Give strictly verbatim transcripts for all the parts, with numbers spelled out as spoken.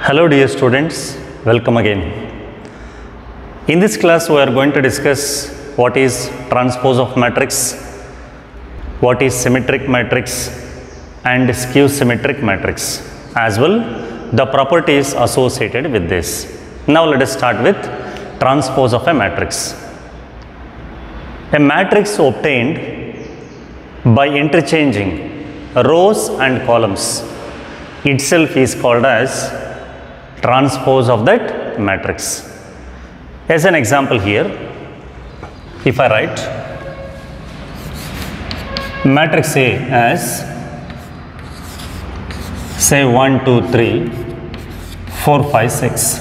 Hello dear students, welcome again. In this class we are going to discuss what is transpose of matrix, what is symmetric matrix and skew symmetric matrix, as well the properties associated with this. Now let us start with transpose of a matrix. A matrix obtained by interchanging rows and columns itself is called as transpose of that matrix. As an example here, if I write matrix A as say one, two, three, four, five, six,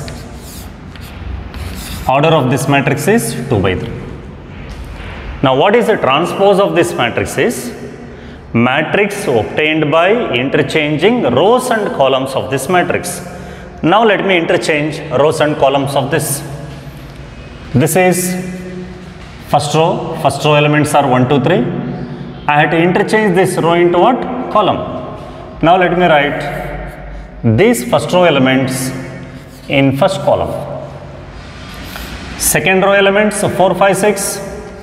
order of this matrix is two by three. Now what is the transpose of this matrix is matrix obtained by interchanging rows and columns of this matrix. Now let me interchange rows and columns of this. This is first row, first row elements are one, two, three. I had to interchange this row into what? Column. Now let me write these first row elements in first column. Second row elements four, five, six.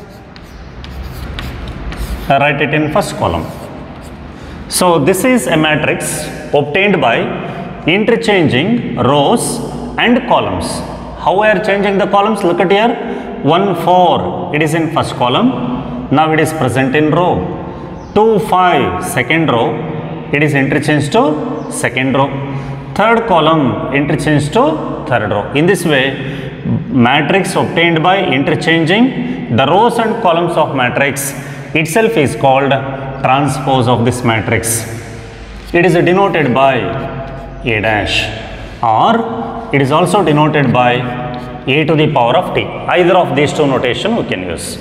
I write it in first column. So this is a matrix obtained by interchanging rows and columns. How we are changing the columns? Look at here. one, four, it is in first column. Now it is present in row. two, five, second row, it is interchanged to second row. Third column, interchanged to third row. In this way, matrix obtained by interchanging the rows and columns of matrix itself is called transpose of this matrix. It is denoted by A dash, or it is also denoted by A to the power of t. Either of these two notation we can use.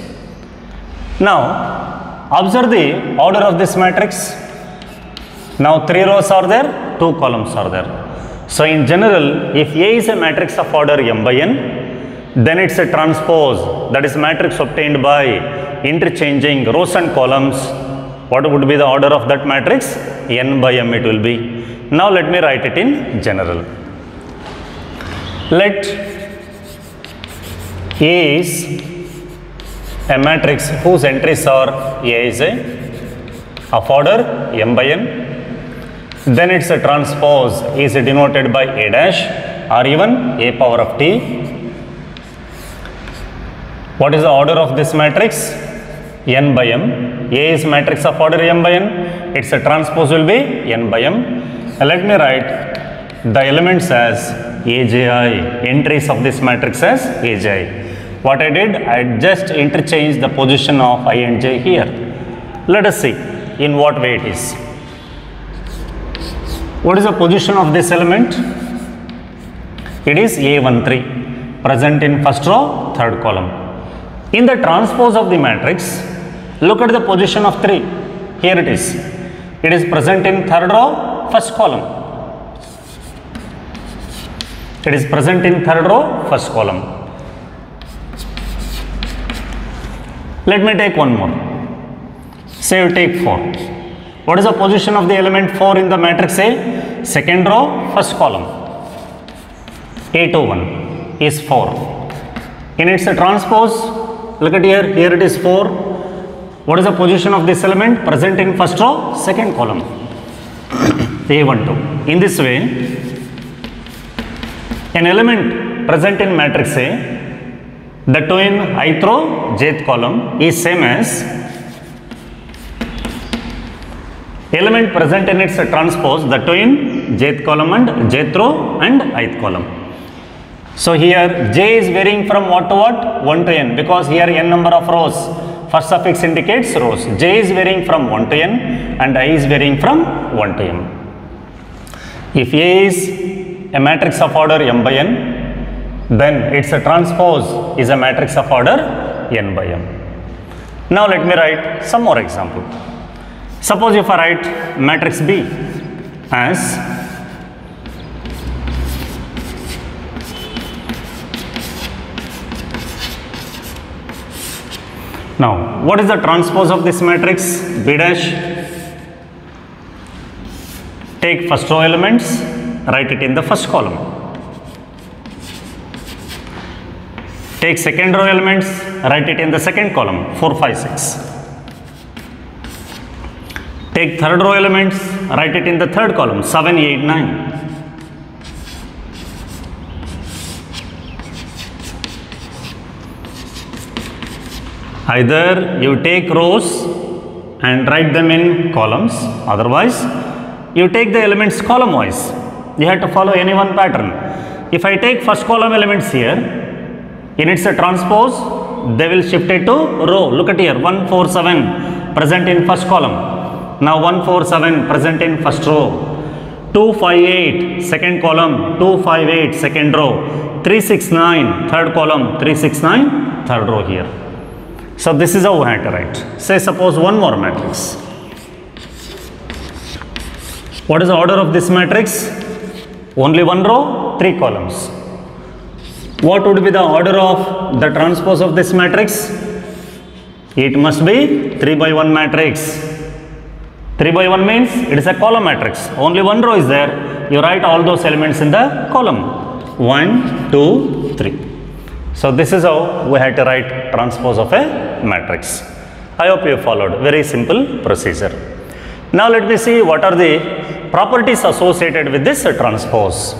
Now observe the order of this matrix. Now three rows are there, two columns are there. So in general, if A is a matrix of order m by n, then it's a transpose, that is matrix obtained by interchanging rows and columns. What would be the order of that matrix? N by m it will be. Now let me write it in general. Let A is a matrix whose entries are A is a of order m by n. Then its a transpose is denoted by A dash or even A power of t. What is the order of this matrix? N by m. A is matrix of order m by n. Its a transpose will be n by m. Let me write the elements as A J I, entries of this matrix as A J I. What I did, I just interchanged the position of I and J here. Let us see in what way it is. What is the position of this element? It is A one three, present in first row, third column. In the transpose of the matrix, look at the position of three. Here it is. It is present in third row, first column. It is present in third row, first column. Let me take one more. Say you take four. What is the position of the element four in the matrix A? Second row, first column. A two one is four. In its transpose, look at here, here it is four. What is the position of this element? Present in first row, second column. A one two. In this way, an element present in matrix A, the twin ith row, jth column is same as element present in its transpose, the twin jth column and jth row and ith column. So here j is varying from what to what? one to n, because here n number of rows. First suffix indicates rows. J is varying from one to n and I is varying from one to m. If A is a matrix of order m by n, then its a transpose is a matrix of order n by m. Now let me write some more example. Suppose if I write matrix B as now what is the transpose of this matrix? B dash. Take first row elements write it in the first column. Take second row elements, write it in the second column, four, five, six. Take third row elements, write it in the third column, seven, eight, nine. Either you take rows and write them in columns, otherwise you take the elements column wise. You have to follow any one pattern. If I take first column elements here, in its transpose, they will shift it to row. Look at here, one, four, seven present in first column. Now one, four, seven present in first row. two, five, eight second column, two, five, eight second row. three, six, nine third column, three, six, nine third row here. So this is how we have to write. Say suppose one more matrix. What is the order of this matrix? Only one row, three columns. What would be the order of the transpose of this matrix? It must be three by one matrix. three by one means it is a column matrix. Only one row is there. You write all those elements in the column. one, two, three. So this is how we had to write transpose of a matrix. I hope you followed. Very simple procedure. Now let me see what are the properties associated with this transpose.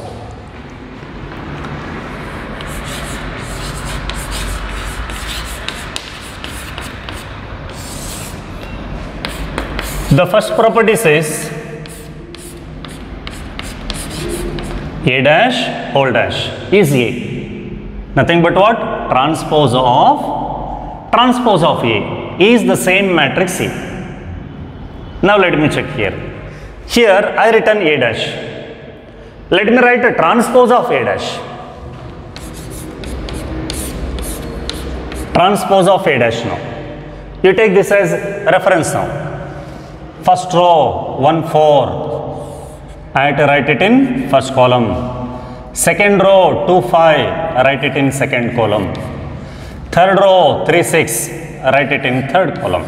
The first property says A dash whole dash is A. Nothing but what? Transpose of transpose of A is the same matrix A. Now let me check here. Here I written A dash. Let me write a transpose of A dash. Transpose of A dash now. You take this as reference now. First row, one, four. I have to write it in first column. Second row, two, five. Write it in second column. Third row, three, six. Write it in third column.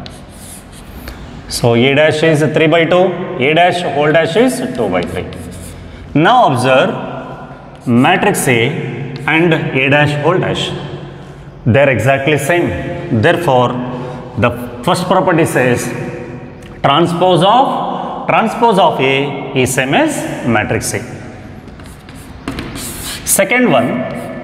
So A dash is three by two. A dash whole dash is two by three. Now observe matrix A and A dash whole dash. They are exactly same. Therefore, the first property says transpose of transpose of A is same as matrix A. Second one,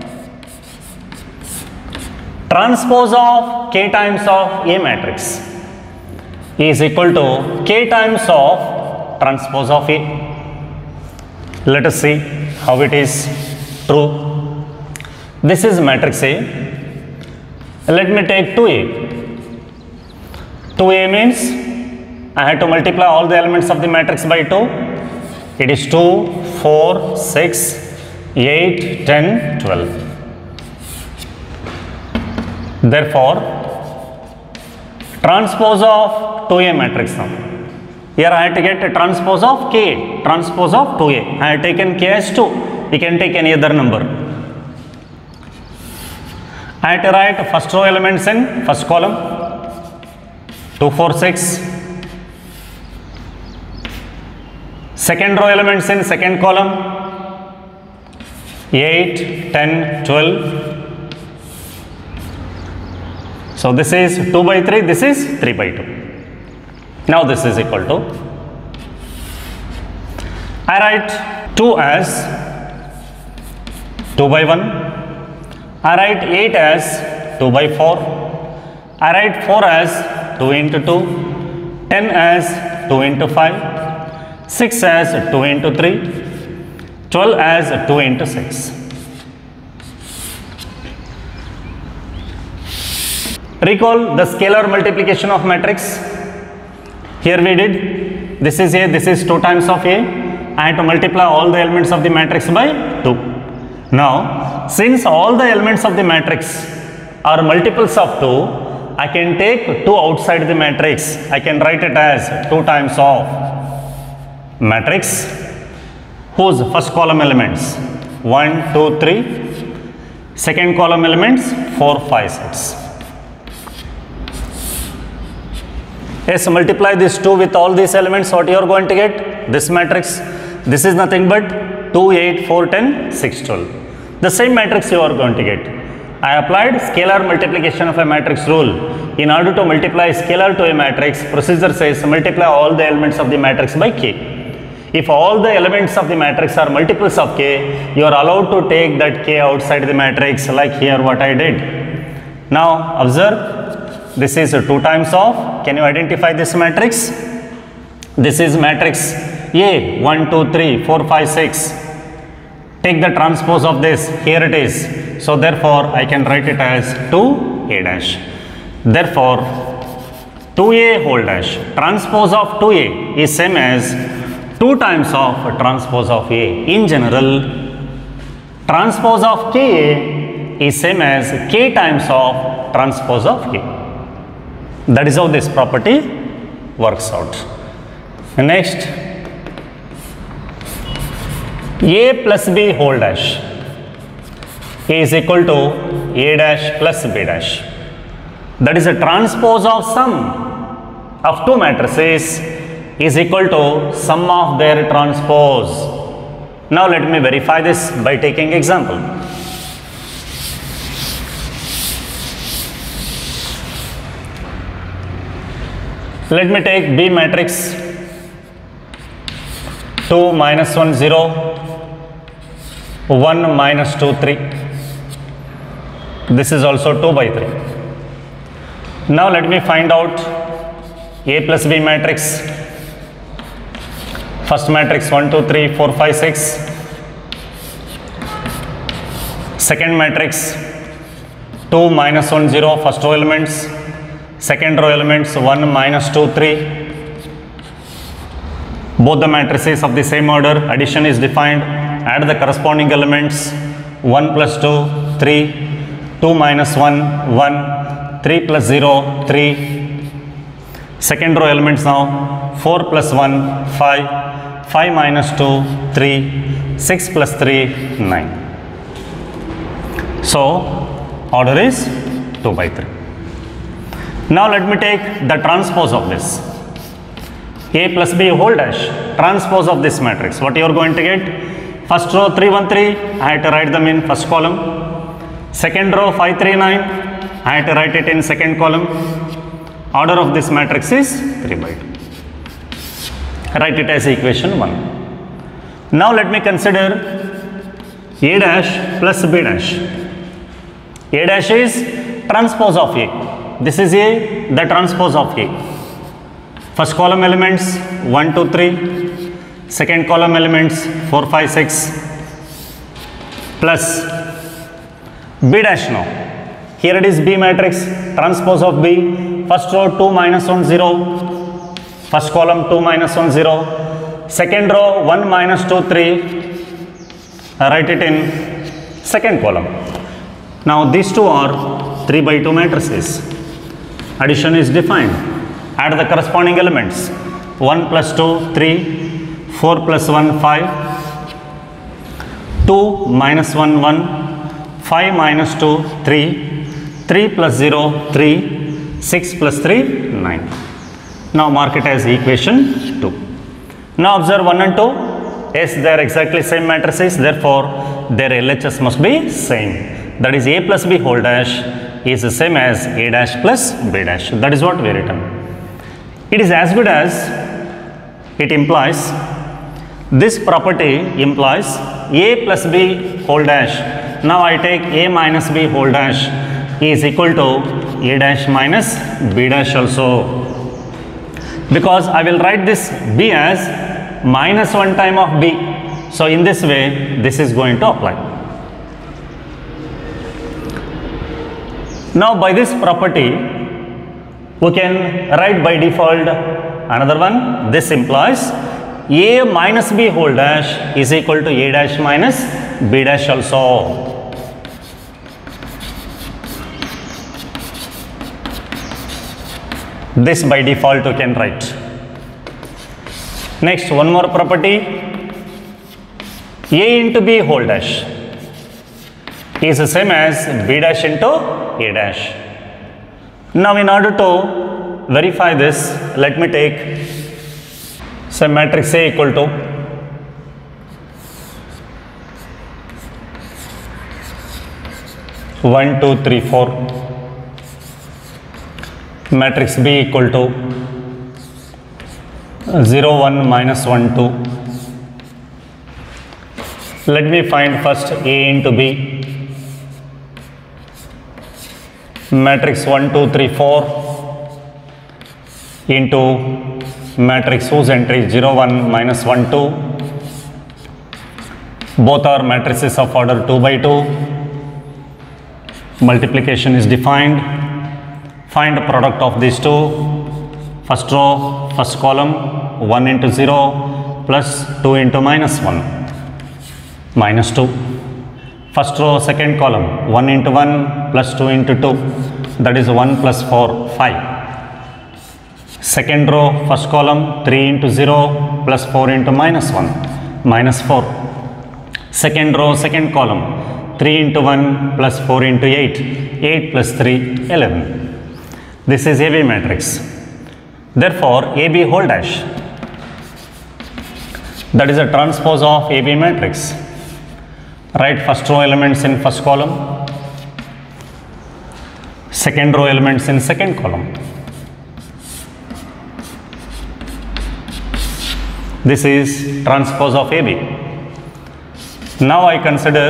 transpose of K times of A matrix is equal to K times of transpose of A. Let us see how it is true. This is matrix A. Let me take two A. two A means I have to multiply all the elements of the matrix by two. It is two, four, six, eight, ten, twelve. Therefore, transpose of two A matrix now. Here I have to get a transpose of K, transpose of two A. I have taken K as two. You can take any other number. I have to write first row elements in first column. two, four, six. Second row elements in second column. eight, ten, twelve. So this is two by three, this is three by two. Now this is equal to, I write two as two by one. I write eight as two by four. I write four as two into two. ten as two into five. six as two into three. twelve as two into six. Recall the scalar multiplication of matrix. Here we did, this is A, this is two times of A. I have to multiply all the elements of the matrix by two. Now, since all the elements of the matrix are multiples of two, I can take two outside the matrix. I can write it as two times of matrix whose first column elements one, two, three, second column elements four, five, six. Yes, multiply this two with all these elements, what you are going to get? This matrix. This is nothing but two, eight, four, ten, six, twelve. The same matrix you are going to get. I applied scalar multiplication of a matrix rule. In order to multiply scalar to a matrix, procedure says multiply all the elements of the matrix by k. If all the elements of the matrix are multiples of k, you are allowed to take that k outside the matrix, like here what I did. Now observe, this is two times of, can you identify this matrix? This is matrix A, one, two, three, four, five, six. Take the transpose of this, here it is. So therefore, I can write it as two a dash. Therefore, two a whole dash, transpose of two a is same as two times of transpose of a. In general, transpose of Ka is same as k times of transpose of A. That is how this property works out. Next, A plus B whole dash is equal to A dash plus B dash. That is a transpose of sum of two matrices is equal to sum of their transpose. Now let me verify this by taking example. Let me take B matrix two minus one zero, one minus two three. This is also two by three. Now let me find out A plus B matrix. First matrix one, two, three, four, five, six. Second matrix two minus one, zero, first row elements. Second row elements one minus two, three. Both the matrices of the same order, addition is defined. Add the corresponding elements. one plus two, three. two minus one, one. three plus zero, three. Second row elements now. four plus one, five. five minus two, three. six plus three, nine. So, order is two by three. Now let me take the transpose of this. A plus B whole dash, transpose of this matrix. What you are going to get? First row three, one, three, I had to write them in first column. Second row five, three, nine, I had to write it in second column. Order of this matrix is three by two. Write it as equation one. Now let me consider A dash plus B dash. A dash is transpose of A. This is A, the transpose of A. First column elements one, two, three. Second column elements four, five, six. Plus B dash now. Here it is B matrix, transpose of B. First row two minus one, zero. First column two minus one, zero. Second row one minus two, three. I write it in second column. Now these two are three by two matrices. Addition is defined. Add the corresponding elements. one plus two, three. four plus one, five. two minus one, one. five minus two, three. three plus zero, three. six plus three, nine. Now mark it as equation two. Now observe one and two. Yes, they are exactly same matrices. Therefore, their L H S must be same. That is A plus B whole dash is the same as A dash plus B dash. That is what we written. It is as good as it implies, this property implies A plus B whole dash. Now I take A minus B whole dash is equal to A dash minus B dash also. Because I will write this B as minus one time of B. So in this way, this is going to apply. Now by this property, we can write by default another one. This implies A minus B whole dash is equal to A dash minus B dash also. This by default you can write. Next, one more property. A into B whole dash is the same as B dash into A dash. Now in order to verify this, let me take say matrix A equal to one, two, three, four. Matrix B equal to zero, one, minus one, two. Let me find first A into B. Matrix one, two, three, four into matrix whose entry is zero, one, minus one, two. Both are matrices of order two by two. Multiplication is defined. Find the product of these two. First row, first column, one into zero plus two into minus one, minus two. First row, second column, one into one plus two into two, that is one plus four, five. Second row, first column, three into zero plus four into minus one, minus four. Second row, second column, three into one plus four into eight, eight plus three, eleven. This is A B matrix. Therefore, A B whole dash, that is a transpose of A B matrix. Write first row elements in first column, second row elements in second column. This is transpose of A B. Now I consider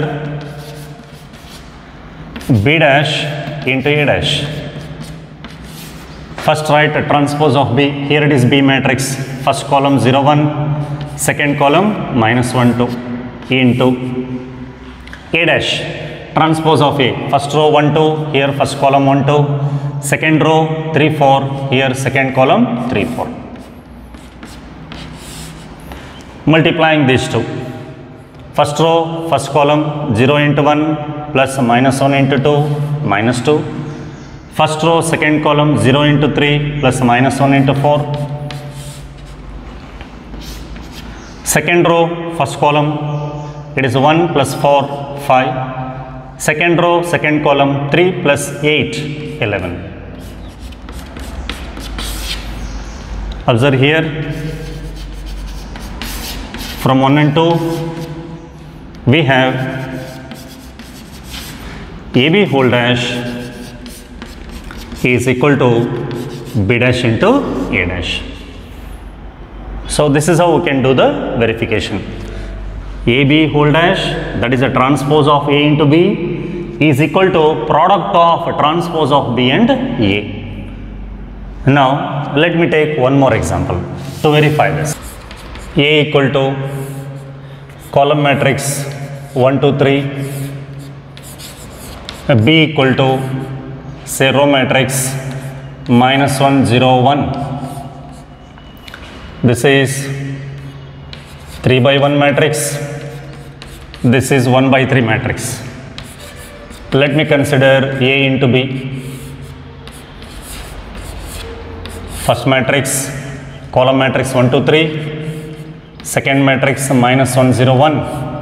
B dash into A dash. First write a transpose of B. Here it is B matrix. First column zero, one, second column minus one, two into A dash, transpose of A. First row one, two, here first column one, two. Second row three, four, here second column three, four. Multiplying these two. First row, first column zero into one plus minus one into two, minus two. First row, second column zero into three plus minus one into four. Second row, first column, it is one plus four, five. Second row, second column, three plus eight, eleven. Observe here, from one and two, we have A B whole dash is equal to B dash into A dash. So this is how we can do the verification. A B whole dash, that is a transpose of A into B, is equal to product of transpose of B and A. Now let me take one more example to verify this. A equal to column matrix one, two, three, B equal to say row matrix minus one, zero, one. This is three by one matrix. This is one by three matrix. Let me consider A into B. First matrix, column matrix one, two, three. Second matrix minus one, zero, one.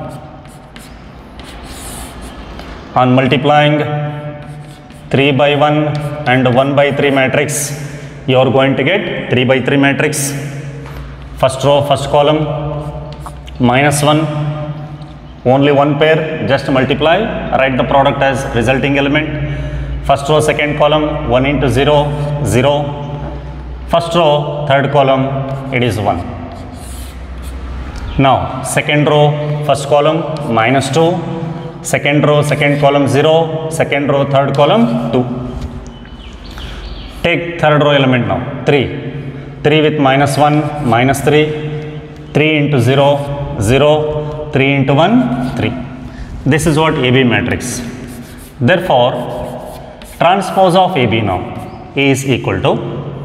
On multiplying three by one and one by three matrix, you are going to get three by three matrix. First row, first column, minus one, only one pair, just multiply, write the product as resulting element. First row, second column, one into zero, zero. First row, third column, it is one. Now, second row, first column, minus two. Second row, second column zero, second row, third column two. Take third row element now, three. three with minus one, minus three. three into zero, zero. three into one, three. This is what A B matrix. Therefore, transpose of A B now is equal to,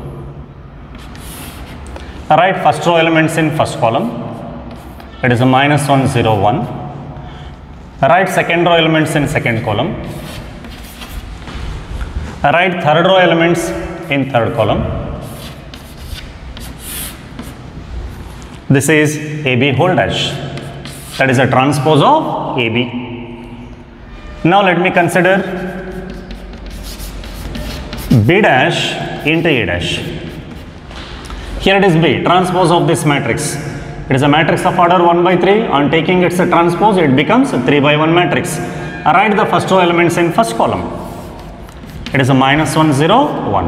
write first row elements in first column. It is a minus one, zero, one. Write second row elements in second column. Write third row elements in third column. This is A B whole dash. That is a transpose of A B. Now let me consider B dash into A dash. Here it is B, transpose of this matrix. It is a matrix of order one by three. On taking its transpose, it becomes a three by one matrix. write the first row elements in first column. It is a minus one, zero, one.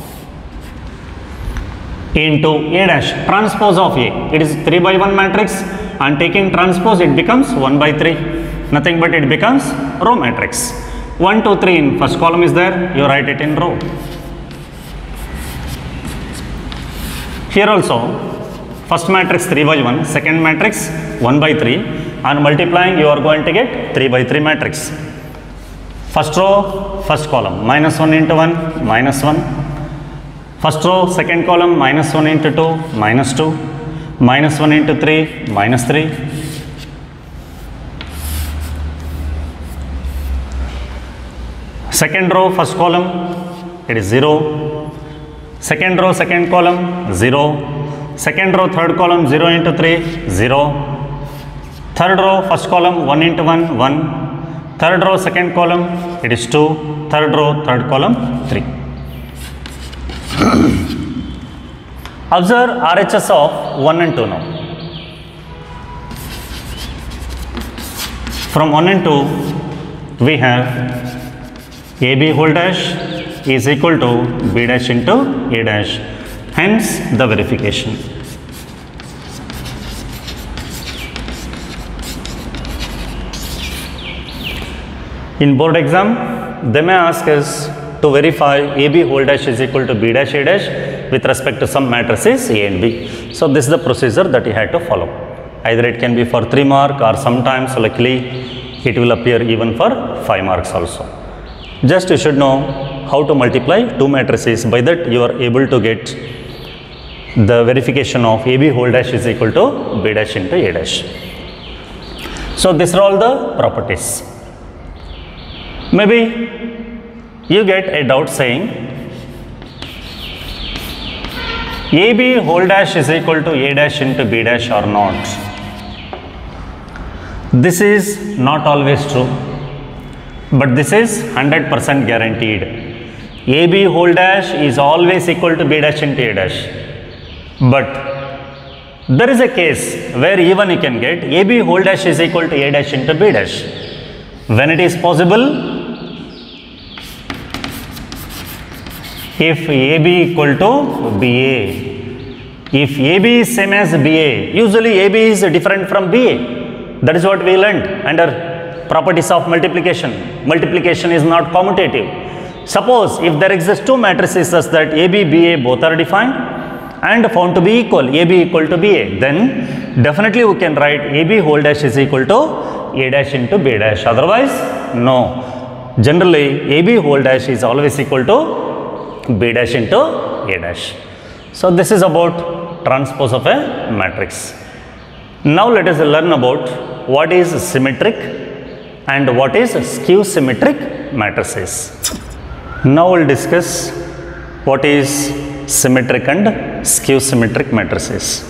Into A dash, transpose of A. It is three by one matrix, and taking transpose it becomes one by three. Nothing but it becomes row matrix. one, two, three in first column is there, you write it in row. Here also, first matrix three by one, second matrix one by three, and multiplying you are going to get three by three matrix. First row, first column, minus one into one, minus one. First row, second column, minus one into two, minus two. Minus one into three, minus three. Second row, first column, it is zero. Second row, second column, zero. Second row, third column, zero into three, zero. Third row, first column, one into one, one. Third row, second column, it is two. Third row, third column, three. Observe R H S of one and two now. From one and two, we have A B whole dash is equal to B dash into A dash. Hence, the verification. In board exam, they may ask us to verify A B whole dash is equal to B dash A dash with respect to some matrices A and B. So, this is the procedure that you had to follow. Either it can be for three mark, or sometimes luckily it will appear even for five marks also. Just you should know how to multiply two matrices. By that you are able to get the verification of A B whole dash is equal to B dash into A dash. So, these are all the properties. Maybe you get a doubt saying A B whole dash is equal to A dash into B dash or not. This is not always true, but this is one hundred percent guaranteed. A B whole dash is always equal to B dash into A dash. But there is a case where even you can get A B whole dash is equal to A dash into B dash. When it is possible, if A B equal to B A, if A B is same as B A, usually A B is different from B A. That is what we learned under properties of multiplication. Multiplication is not commutative. Suppose if there exists two matrices such that A B, B A both are defined and found to be equal, A B equal to B A, then definitely we can write A B whole dash is equal to A dash into B dash. Otherwise, no. Generally, A B whole dash is always equal to B dash into A dash. So, this is about transpose of a matrix. Now, let us learn about what is symmetric and what is skew symmetric matrices. Now, we will discuss what is symmetric and skew symmetric matrices.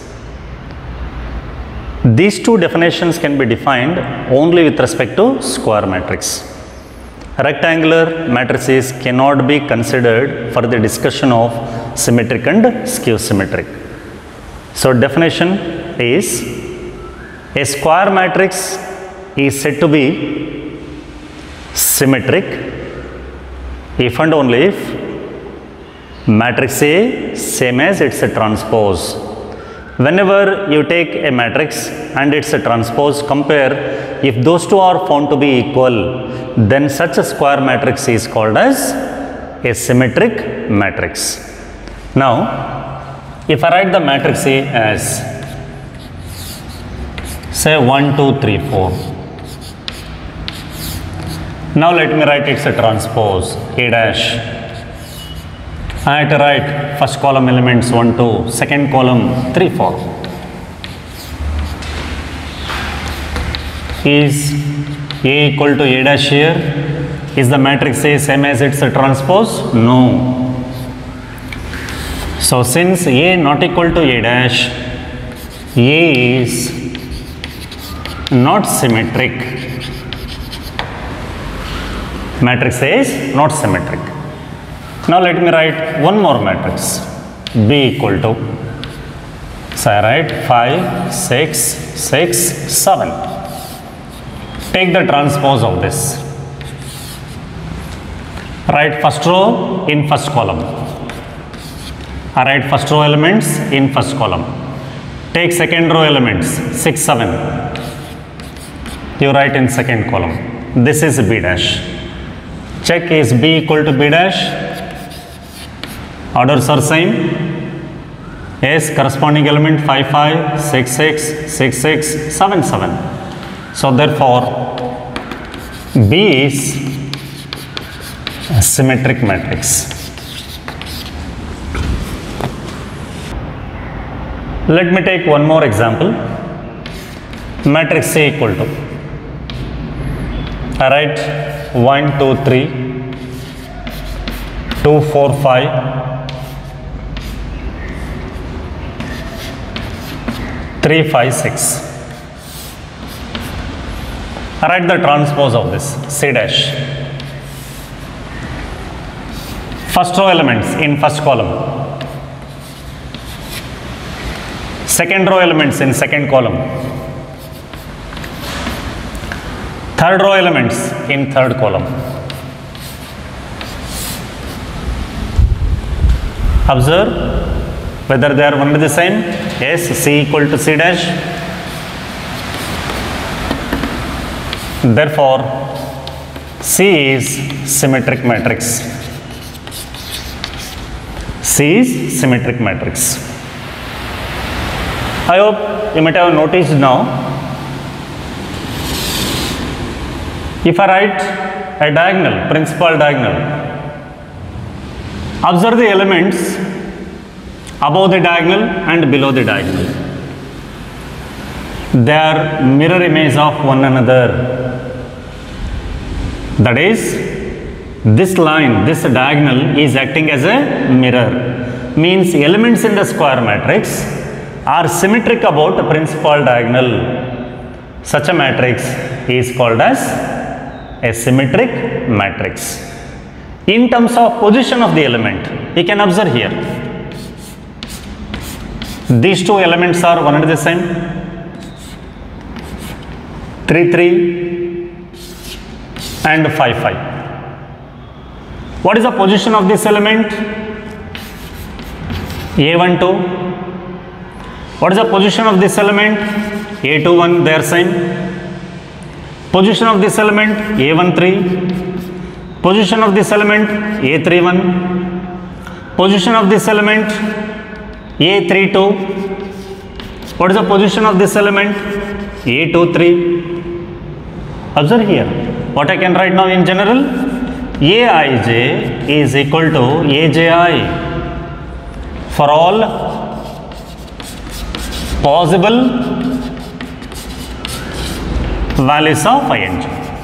These two definitions can be defined only with respect to square matrix. Rectangular matrices cannot be considered for the discussion of symmetric and skew symmetric. So, definition is a square matrix is said to be symmetric if and only if matrix A same as its a transpose. Whenever you take a matrix and its a transpose, compare, if those two are found to be equal, then such a square matrix is called as a symmetric matrix. Now, if I write the matrix A as say one, two, three, four. Now, let me write its a transpose A dash. I have to write first column elements one, two, second column three, four. Is A equal to A dash here? Is the matrix A same as its a transpose? No. So, since A not equal to A dash, A is not symmetric. Matrix A is not symmetric. Now, let me write one more matrix, B equal to, so I write five, six, six, seven. Take the transpose of this. Write first row in first column. Write first row elements in first column. Take second row elements six, seven. You write in second column. This is B dash. Check is B equal to B dash. Orders are same. Yes, corresponding element five, five, six, six, six, six, seven, seven. So therefore B is a symmetric matrix. Let me take one more example. Matrix A equal to, I write one, two, three, two, four, five, three, five, six. I write the transpose of this, C dash. First row elements in first column. Second row elements in second column. Third row elements in third column. Observe whether they are one and the same. Yes, C equal to C dash. Therefore, C is symmetric matrix. C is symmetric matrix. I hope you might have noticed now. If I write a diagonal, principal diagonal, observe the elements above the diagonal and below the diagonal. They are mirror image of one another. That is, this line, this diagonal is acting as a mirror. Means elements in the square matrix are symmetric about the principal diagonal. Such a matrix is called as a symmetric matrix. In terms of position of the element, you can observe here. These two elements are one and the same. three, three and five, five. What is the position of this element? A one, two. What is the position of this element? A two, one, they are same. Position of this element A one, three. Position of this element A three, one. Position of this element A three, two. What is the position of this element? A two, three. Observe here. What I can write now in general? Aij is equal to Aji for all possible values of Ing.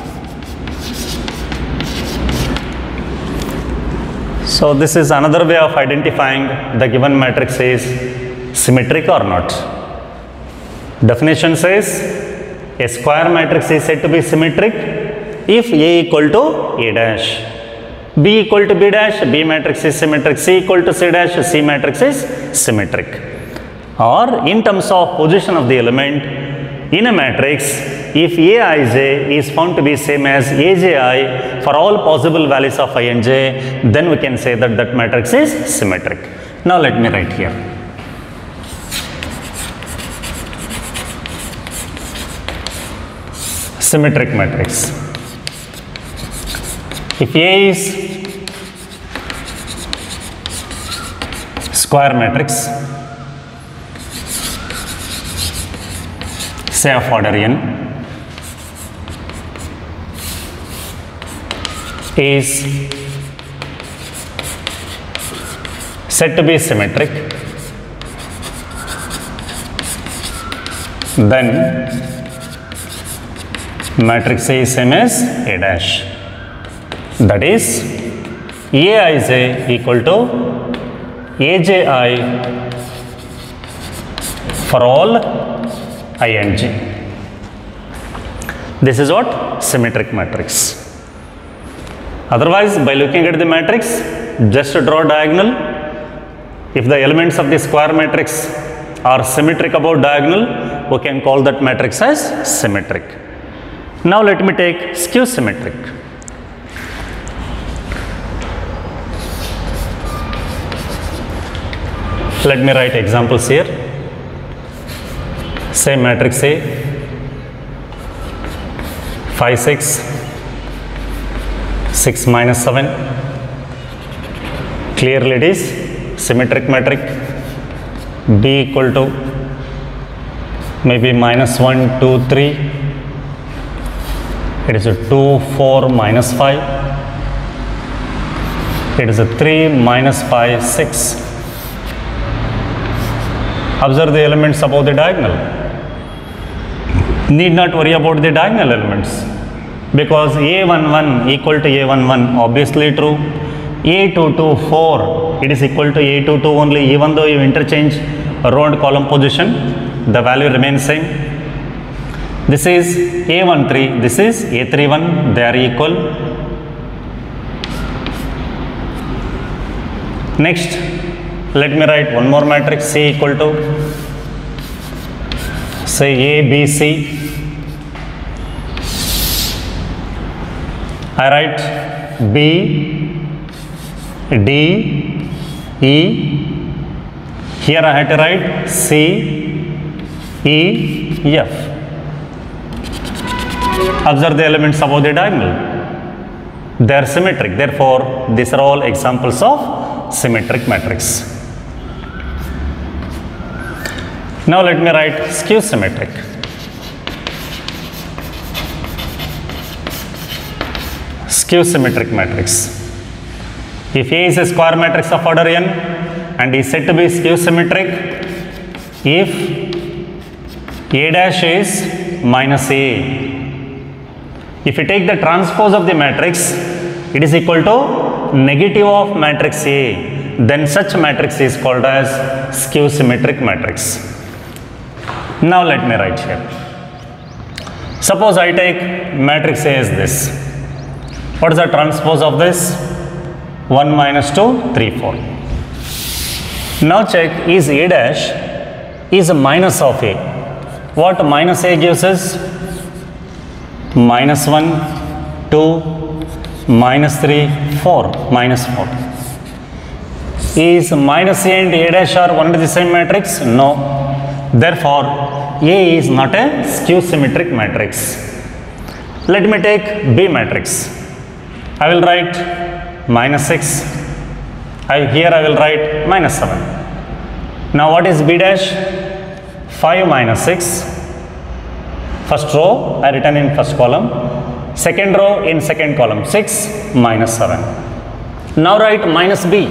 So this is another way of identifying the given matrix is symmetric or not. Definition says a square matrix is said to be symmetric if A equal to A dash, B equal to B dash, B matrix is symmetric, C equal to C dash, C matrix is symmetric. Or in terms of position of the element in a matrix, if Aij is found to be same as Aj for all possible values of Ing, then we can say that that matrix is symmetric. Now let me write here. Symmetric matrix. If A is square matrix, say of order n, is said to be symmetric, then matrix A is same as A dash. That is, Aij equal to Aj for all Ing. This is what? Symmetric matrix. Otherwise, by looking at the matrix, just draw diagonal. If the elements of the square matrix are symmetric about diagonal, we can call that matrix as symmetric. Now let me take skew symmetric. Let me write examples here. Say matrix A, five, six, six minus seven. Clearly it is symmetric matrix. B equal to maybe minus one, two, three. It is a two, four minus five. It is a three minus five, six. Observe the elements above the diagonal. Need not worry about the diagonal elements because A one one equal to A one one, obviously true. A two two four, it is equal to A two two only, even though you interchange row and column position, the value remains same. This is A one three, this is A three one, they are equal. Next, let me write one more matrix. C equal to, say A, B, C. I write B, D, E. Here I had to write C, E, F. Observe the elements above the diagonal. They are symmetric. Therefore, these are all examples of symmetric matrix. Now let me write skew symmetric. Skew symmetric matrix. If A is a square matrix of order n and is said to be skew symmetric if A dash is minus A. If you take the transpose of the matrix, it is equal to negative of matrix A. Then such matrix is called as skew symmetric matrix. Now let me write here. Suppose I take matrix A as this. What is the transpose of this? one minus two, three, four. Now check, is A dash is a minus of A. What minus A gives us? Minus one, two, minus three, four, minus four. Is minus A and A dash are one and the same matrix? No. Therefore, A is not a skew symmetric matrix. Let me take B matrix. I will write minus six. I, here I will write minus seven. Now what is B dash? five minus six. First row I written in first column. Second row in second column. six minus seven. Now write minus B.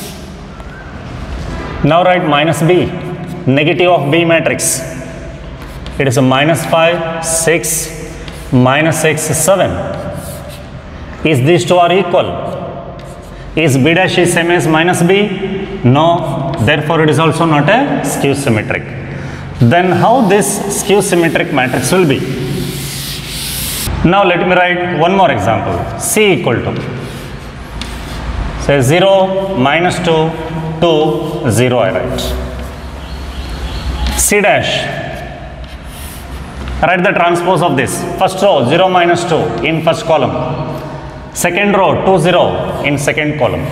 Now write minus B. Negative of B matrix. It is a minus five, six, minus six, seven. Is these two are equal? Is B dash is same as minus B? No. Therefore, it is also not a skew symmetric. Then how this skew symmetric matrix will be? Now let me write one more example. C equal to, say zero, minus two, two, zero I write. C dash, write the transpose of this. First row zero minus two in first column. Second row two, zero in second column.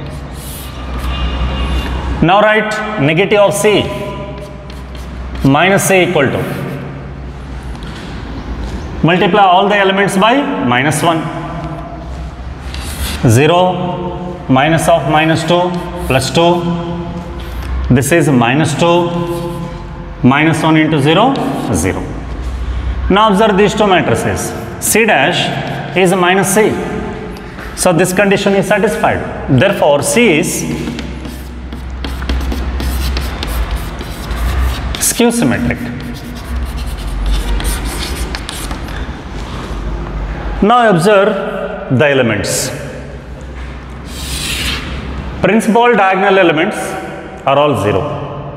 Now write negative of C. Minus C equal to. Multiply all the elements by minus one. zero minus of minus two plus two. This is minus two. Minus one into zero, zero. Now observe these two matrices. C dash is minus C. So this condition is satisfied. Therefore, C is skew symmetric. Now observe the elements. Principal diagonal elements are all zero.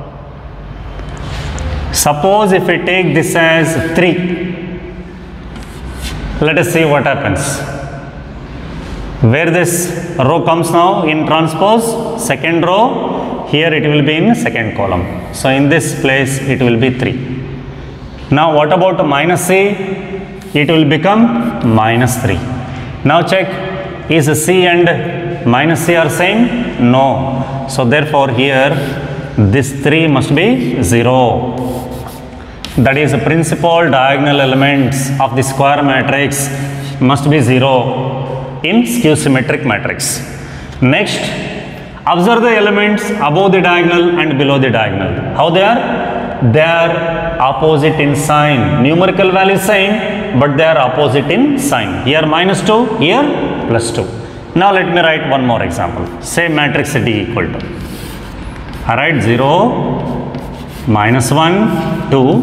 Suppose if we take this as three, let us see what happens. Where this row comes now in transpose, second row, here it will be in second column. So in this place it will be three. Now what about minus C? It will become minus three. Now check, is C and minus C are same? No. So therefore here this three must be zero. That is, the principal diagonal elements of the square matrix must be zero in skew symmetric matrix. Next, observe the elements above the diagonal and below the diagonal. How they are? They are opposite in sign. Numerical value same, but they are opposite in sign. Here minus two, here plus two. Now let me write one more example. Say matrix D equal to. I write zero, minus one, two.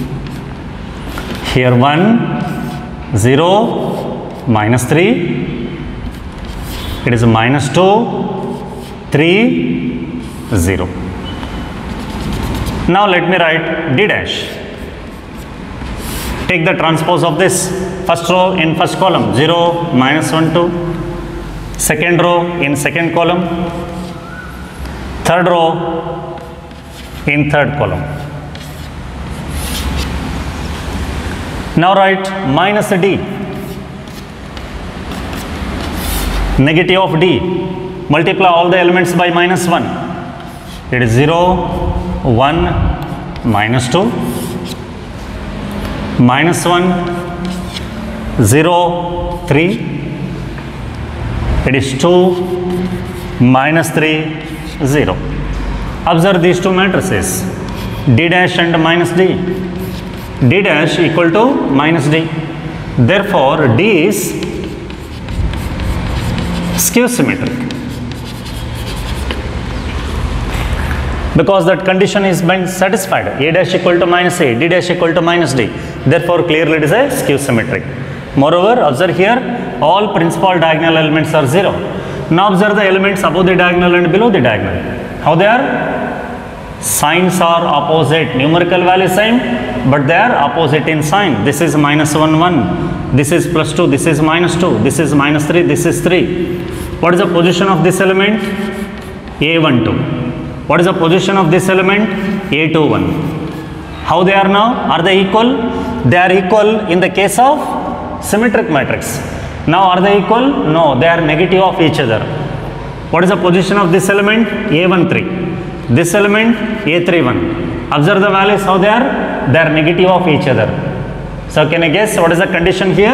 Here one, zero, minus three. It is minus two, three, zero. Now let me write D dash. Take the transpose of this. First row in first column, zero, minus one, two. Second row in second column. Third row in third column. Now write minus D. Negative of D. Multiply all the elements by minus one. It is zero, one, minus two, minus one, zero, three. It is two, minus three, zero. Observe these two matrices, D dash and minus D. D dash equal to minus D. Therefore, D is skew symmetric. Because that condition is been satisfied. A dash equal to minus A, D dash equal to minus D. Therefore, clearly it is a skew symmetric. Moreover, observe here, all principal diagonal elements are zero. Now observe the elements above the diagonal and below the diagonal. How they are? Signs are opposite. Numerical value same, but they are opposite in sign. This is minus one, one. This is plus two. This is minus two. This is minus three. This is three. What is the position of this element? A one, two. What is the position of this element? A two, one. How they are now? Are they equal? They are equal in the case of symmetric matrix. Now are they equal? No, they are negative of each other. What is the position of this element? A one, three. This element A three, one. Observe the values, how they are? They are negative of each other. So can I guess what is the condition here?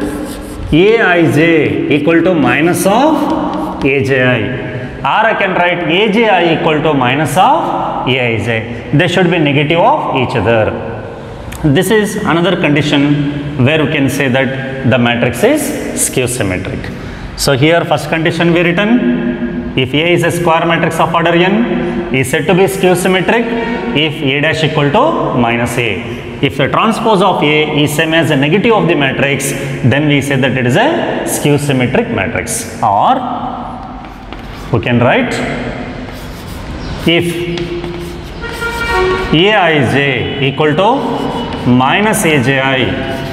Aij equal to minus of Aj. Or I can write Aj equal to minus of Aij. They should be negative of each other. This is another condition where we can say that the matrix is skew symmetric. So here first condition we written, if A is a square matrix of order n, is said to be skew symmetric if A dash equal to minus A. If the transpose of A is same as a negative of the matrix, then we say that it is a skew symmetric matrix. Or we can write, if Aij equal to minus Aj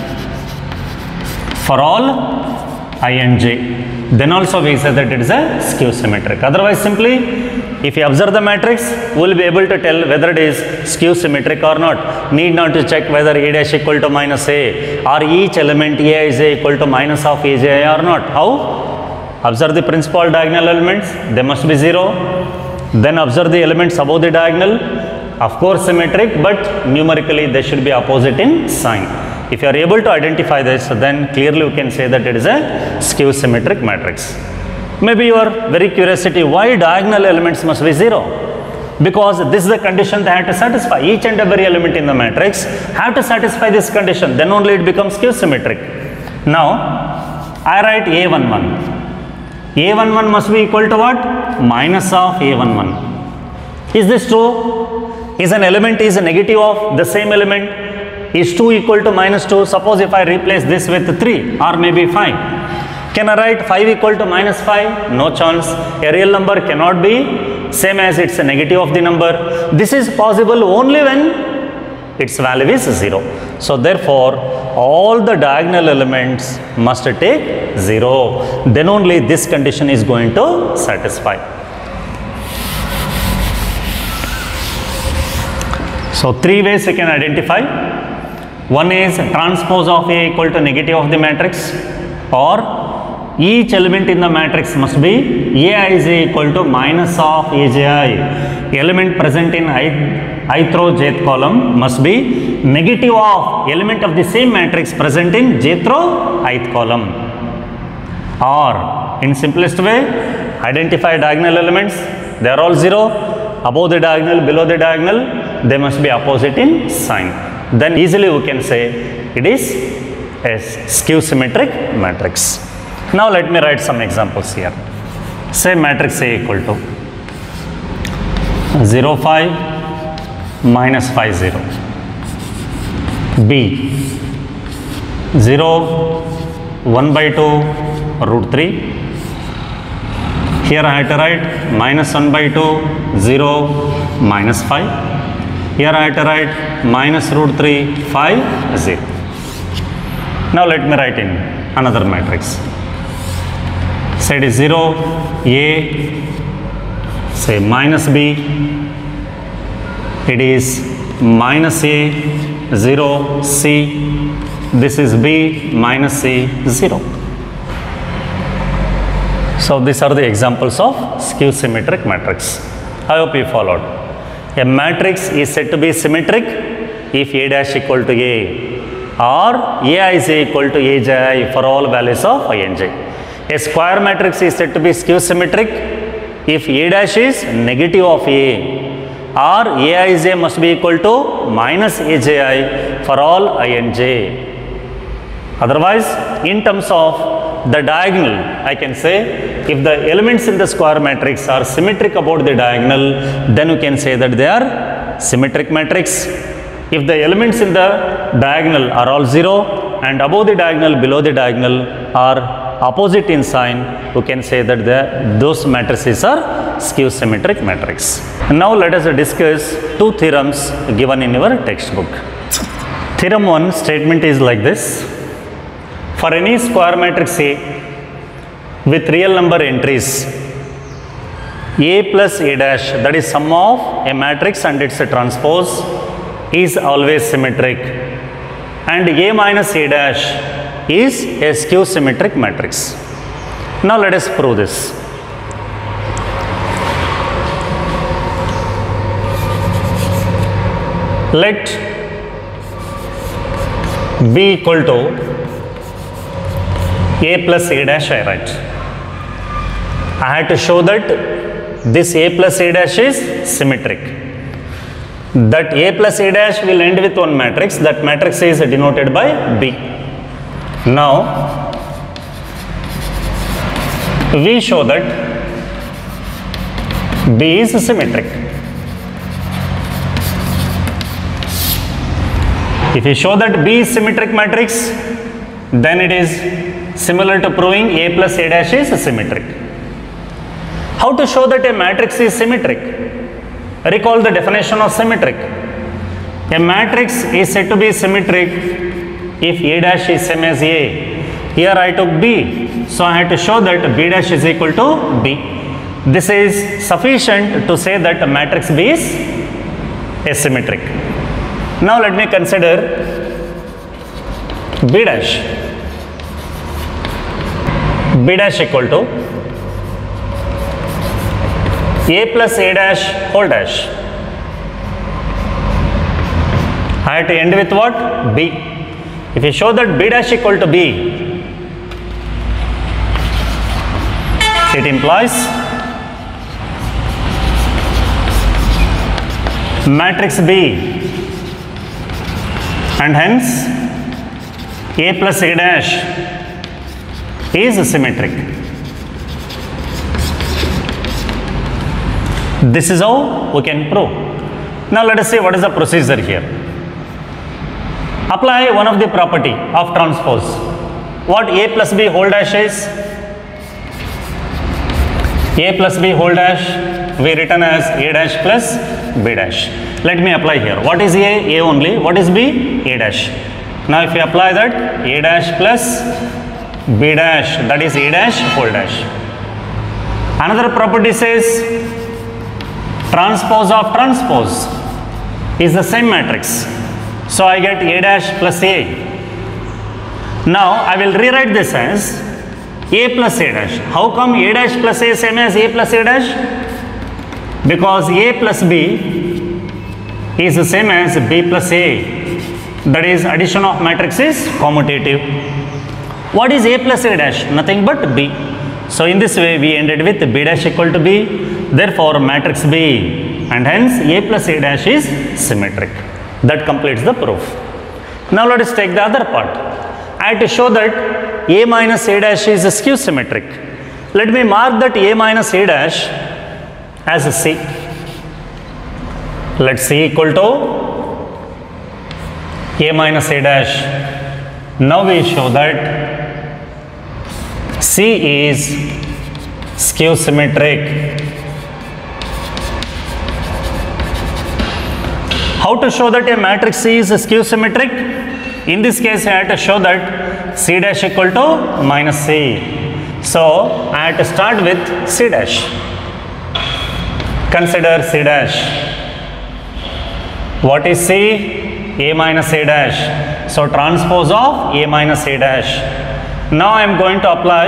for all I and j, then also we say that it is a skew symmetric. Otherwise, simply if you observe the matrix, we will be able to tell whether it is skew symmetric or not. Need not to check whether A dash equal to minus A or each element Aij equal to minus of Aj or not. How? Observe the principal diagonal elements, they must be zero. Then observe the elements above the diagonal, of course symmetric, but numerically they should be opposite in sign. If you are able to identify this, then clearly we can say that it is a skew symmetric matrix. Maybe your very curiosity, why diagonal elements must be zero? Because this is the condition they have to satisfy. Each and every element in the matrix have to satisfy this condition, then only it becomes skew symmetric. Now, I write A one, one. A one, one must be equal to what? Minus of A one, one. Is this true? Is an element is a negative of the same element? Is two equal to minus two? Suppose if I replace this with three or maybe five. Can I write five equal to minus five? No chance. A real number cannot be same as it's a negative of the number. This is possible only when its value is zero. So therefore, all the diagonal elements must take zero. Then only this condition is going to satisfy. So three ways we can identify. One is transpose of A equal to negative of the matrix, or each element in the matrix must be A I J equal to minus of A J I. Element present in ith, ith row jth column must be negative of element of the same matrix present in jth row ith column. Or in simplest way, identify diagonal elements, they are all zero, above the diagonal, below the diagonal, they must be opposite in sign. Then easily we can say it is a skew symmetric matrix. Now let me write some examples here. Say matrix A equal to zero, five, minus five, zero. B zero, one by two, root three. Here I have to write minus one by two, zero, minus five. Here I have to write minus root three, five, zero. Now let me write in another matrix. Say it is zero, A, say minus B, it is minus A, zero, C, this is B, minus C, zero. So these are the examples of skew symmetric matrix. I hope you followed. A matrix is said to be symmetric if A dash equal to A or A I J equal to A J I for all values of I N J. A square matrix is said to be skew symmetric if A dash is negative of A or A I J must be equal to minus A J I for all I N J. Otherwise, in terms of the diagonal, I can say if the elements in the square matrix are symmetric about the diagonal, then you can say that they are symmetric matrix. If the elements in the diagonal are all zero and above the diagonal, below the diagonal are opposite in sign, you can say that the, those matrices are skew symmetric matrix. Now let us discuss two theorems given in your textbook. Theorem one statement is like this. For any square matrix A with real number entries, A plus A dash, that is sum of a matrix and its transpose, is always symmetric, and A minus A dash is a skew symmetric matrix. Now let us prove this. Let B equal to A plus A dash, I write. I had to show that this A plus A dash is symmetric. That A plus A dash will end with one matrix. That matrix is denoted by B. Now, we show that B is symmetric. If you show that B is symmetric matrix, then it is similar to proving A plus A dash is symmetric. How to show that a matrix is symmetric? Recall the definition of symmetric. A matrix is said to be symmetric if A dash is same as A. Here I took B, so I had to show that B dash is equal to B. This is sufficient to say that a matrix B is asymmetric. Now let me consider B dash. B dash equal to A plus A dash whole dash. I have to end with what? B. If you show that B dash equal to B, it implies matrix B, and hence A plus A dash is symmetric. This is how we can prove. Now let us see what is the procedure here. Apply one of the property of transpose. What A plus B whole dash is? A plus B whole dash we written as A dash plus B dash. Let me apply here. What is A? A only. What is B? A dash. Now if you apply that, A dash plus B dash, that is A dash whole dash. Another property says transpose of transpose is the same matrix. So I get A dash plus A. Now I will rewrite this as A plus A dash. How come A dash plus A same as A plus A dash? Because A plus B is the same as B plus A. That is, addition of matrix is commutative. What is A plus A dash? Nothing but B. So in this way we ended with B dash equal to B. Therefore matrix B, and hence A plus A dash is symmetric. That completes the proof. Now let us take the other part. I have to show that A minus A dash is skew symmetric. Let me mark that A minus A dash as a C. Let C equal to A minus A dash. Now we show that C is skew symmetric. How to show that a matrix C is skew symmetric? In this case, I have to show that C dash equal to minus C. So I have to start with C dash. Consider C dash. What is C? A minus A dash. So transpose of A minus A dash. Now I am going to apply.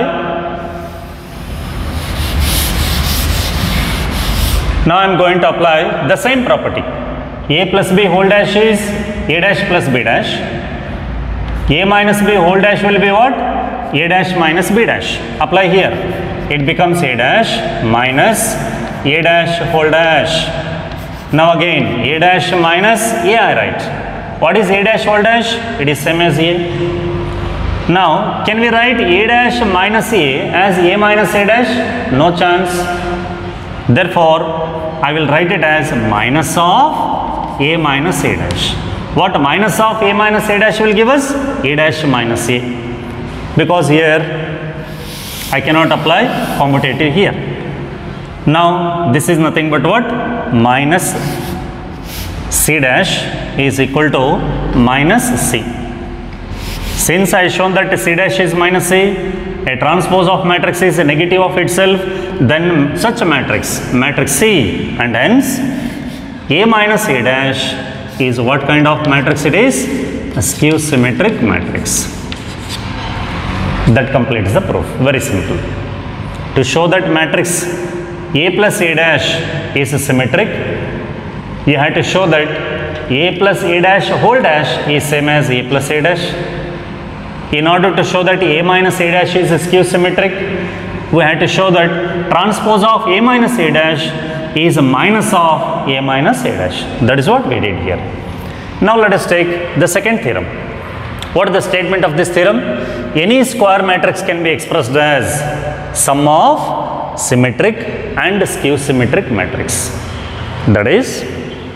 Now I am going to apply the same property. A plus B whole dash is A dash plus B dash. A minus B whole dash will be what? A dash minus B dash. Apply here. It becomes A dash minus A dash whole dash. Now again A dash minus A I write. What is A dash whole dash? It is same as A. Now can we write A dash minus A as A minus A dash? No chance. Therefore I will write it as minus of A minus A dash. What minus of A minus A dash will give us? A dash minus A. Because here I cannot apply commutative here. Now this is nothing but what? Minus C dash is equal to minus C. Since I shown that C dash is minus C, a transpose of matrix is a negative of itself, then such a matrix, matrix C, and hence A minus A dash is what kind of matrix it is? A skew symmetric matrix. That completes the proof. Very simple. To show that matrix A plus A dash is symmetric, you have to show that A plus A dash whole dash is same as A plus A dash. In order to show that A minus A dash is skew symmetric, we have to show that transpose of A minus A dash is a minus of A minus A dash. That is what we did here. Now let us take the second theorem. What is the statement of this theorem? Any square matrix can be expressed as sum of symmetric and skew symmetric matrix. That is,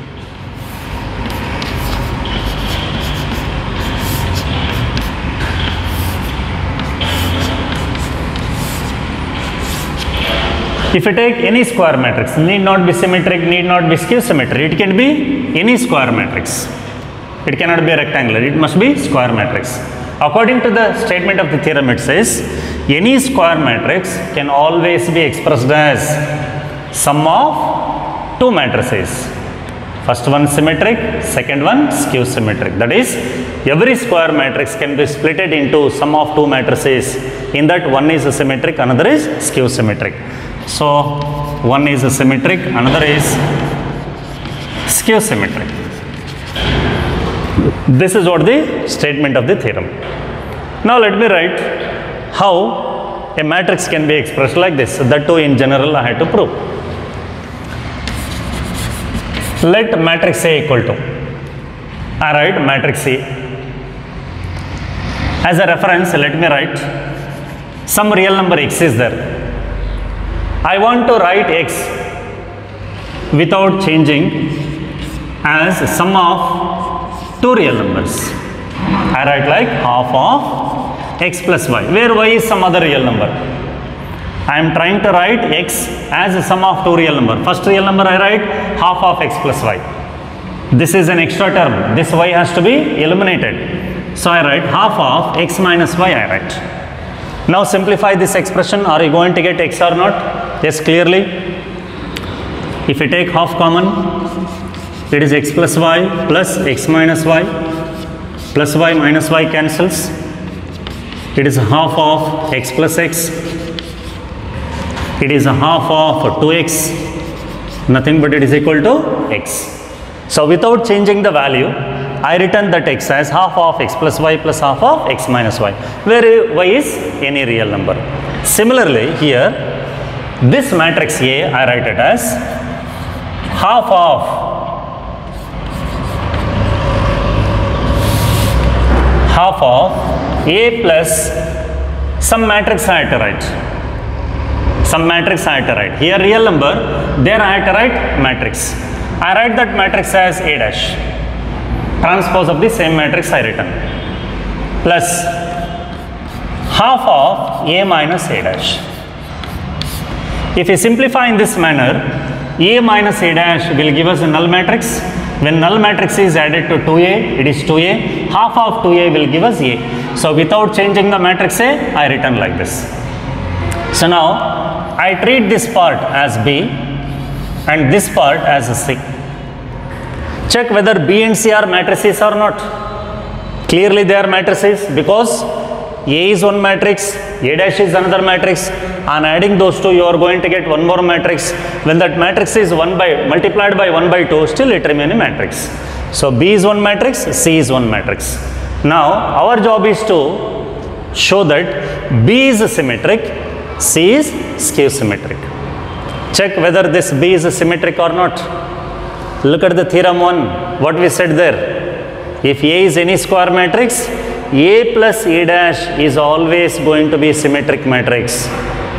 if you take any square matrix, need not be symmetric, need not be skew symmetric, it can be any square matrix. It cannot be rectangular, it must be square matrix. According to the statement of the theorem, it says any square matrix can always be expressed as sum of two matrices. First one symmetric, second one skew symmetric. That is, every square matrix can be split into sum of two matrices. In that, one is symmetric, another is skew symmetric. So one is symmetric, another is skew symmetric. This is what the statement of the theorem. Now let me write how a matrix can be expressed like this. That too in general I had to prove. Let matrix A equal to, I write matrix A. As a reference, let me write some real number x is there. I want to write x without changing as sum of two real numbers. I write like half of x plus y, where y is some other real number. I am trying to write x as a sum of two real number. First real number I write half of x plus y. This is an extra term. This y has to be eliminated. So I write half of x minus y I write. Now simplify this expression. Are you going to get x or not? Yes, clearly. If you take half common, it is x plus y plus x minus y, plus y minus y cancels. It is half of x plus x. It is half of two x. Nothing but it is equal to x. So without changing the value, I written that x as half of x plus y plus half of x minus y, where y is any real number. Similarly, here, this matrix A, I write it as half of half of A plus some matrix I had to write. Some matrix I had to write. Here real number, there I had to write matrix. I write that matrix as A dash. Transpose of the same matrix I written. Plus half of A minus A dash. If you simplify in this manner, A minus A dash will give us a null matrix. When null matrix is added to two A, it is two A. Half of two A will give us A. So without changing the matrix A, I written like this. So now I treat this part as B and this part as a C. Check whether B and C are matrices or not. Clearly they are matrices because A is one matrix, A dash is another matrix. On adding those two, you are going to get one more matrix. When that matrix is one by multiplied by one by two, still it remains a matrix. So B is one matrix, C is one matrix. Now our job is to show that B is symmetric, C is skew symmetric. Check whether this B is symmetric or not. Look at the theorem one, what we said there. If A is any square matrix, A plus A dash is always going to be symmetric matrix.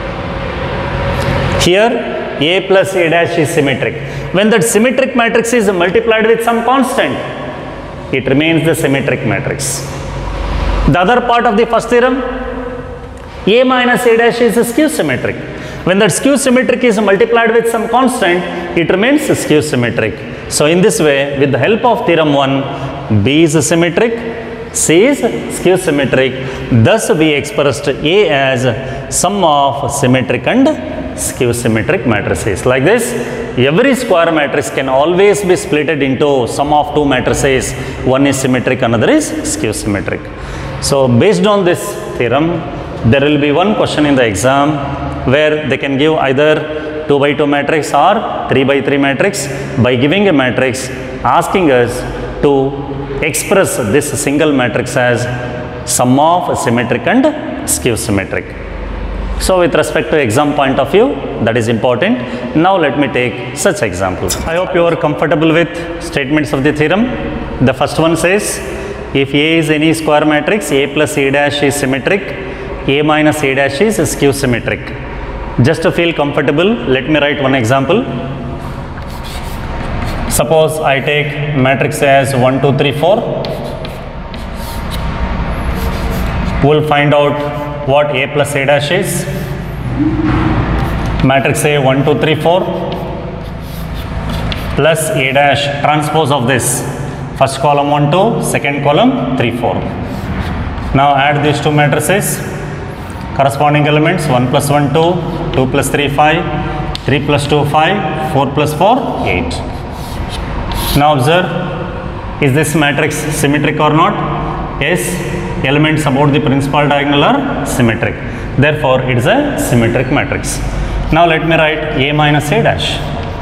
Here A plus A dash is symmetric. When that symmetric matrix is multiplied with some constant, it remains the symmetric matrix. The other part of the first theorem, A minus A dash is skew symmetric. When that skew symmetric is multiplied with some constant, it remains skew symmetric. So in this way, with the help of theorem one, B is symmetric, C is skew symmetric. Thus we expressed A as sum of symmetric and skew symmetric matrices. Like this, every square matrix can always be split into sum of two matrices. One is symmetric, another is skew symmetric. So based on this theorem, there will be one question in the exam where they can give either two by two matrix or three by three matrix. By giving a matrix, asking us to express this single matrix as sum of symmetric and skew symmetric. So with respect to exam point of view, that is important. Now let me take such examples. I hope you are comfortable with statements of the theorem. The first one says, if A is any square matrix, A plus A dash is symmetric, A minus A dash is skew symmetric. Just to feel comfortable, let me write one example. Suppose I take matrix as one, two, three, four. We will find out what A plus A dash is. Matrix A one, two, three, four plus A dash, transpose of this. First column one, two, second column three, four. Now add these two matrices. Corresponding elements one plus one, two, two plus three, five, three plus two, five, four plus four, eight. Now observe, is this matrix symmetric or not? Yes, elements about the principal diagonal are symmetric. Therefore, it is a symmetric matrix. Now let me write A minus A dash.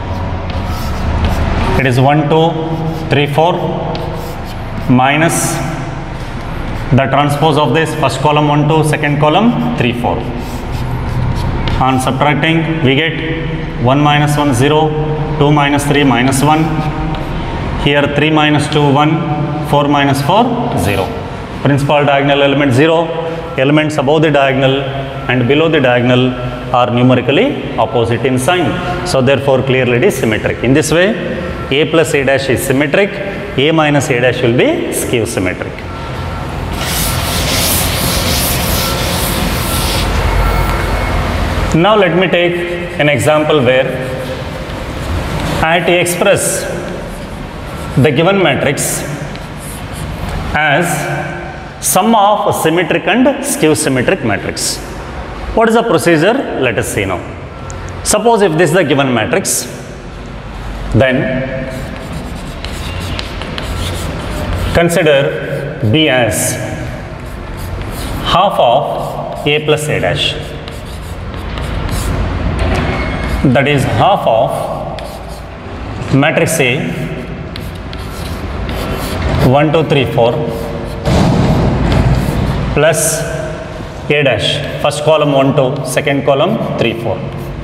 It is one, two, three, four minus the transpose of this, first column one, two, second column three, four. On subtracting, we get one minus one, zero, two minus three, minus one. Here three minus two, one, four minus four, zero. Principal diagonal element zero, elements above the diagonal and below the diagonal are numerically opposite in sign. So therefore clearly it is symmetric. In this way, A plus A dash is symmetric, A minus A dash will be skew symmetric. Now let me take an example where I have to express the given matrix as sum of symmetric and skew symmetric matrix. What is the procedure? Let us see now. Suppose if this is the given matrix, then consider B as half of A plus A dash. That is half of matrix A, one, two, three, four, plus A dash, first column one, two, second column three, four.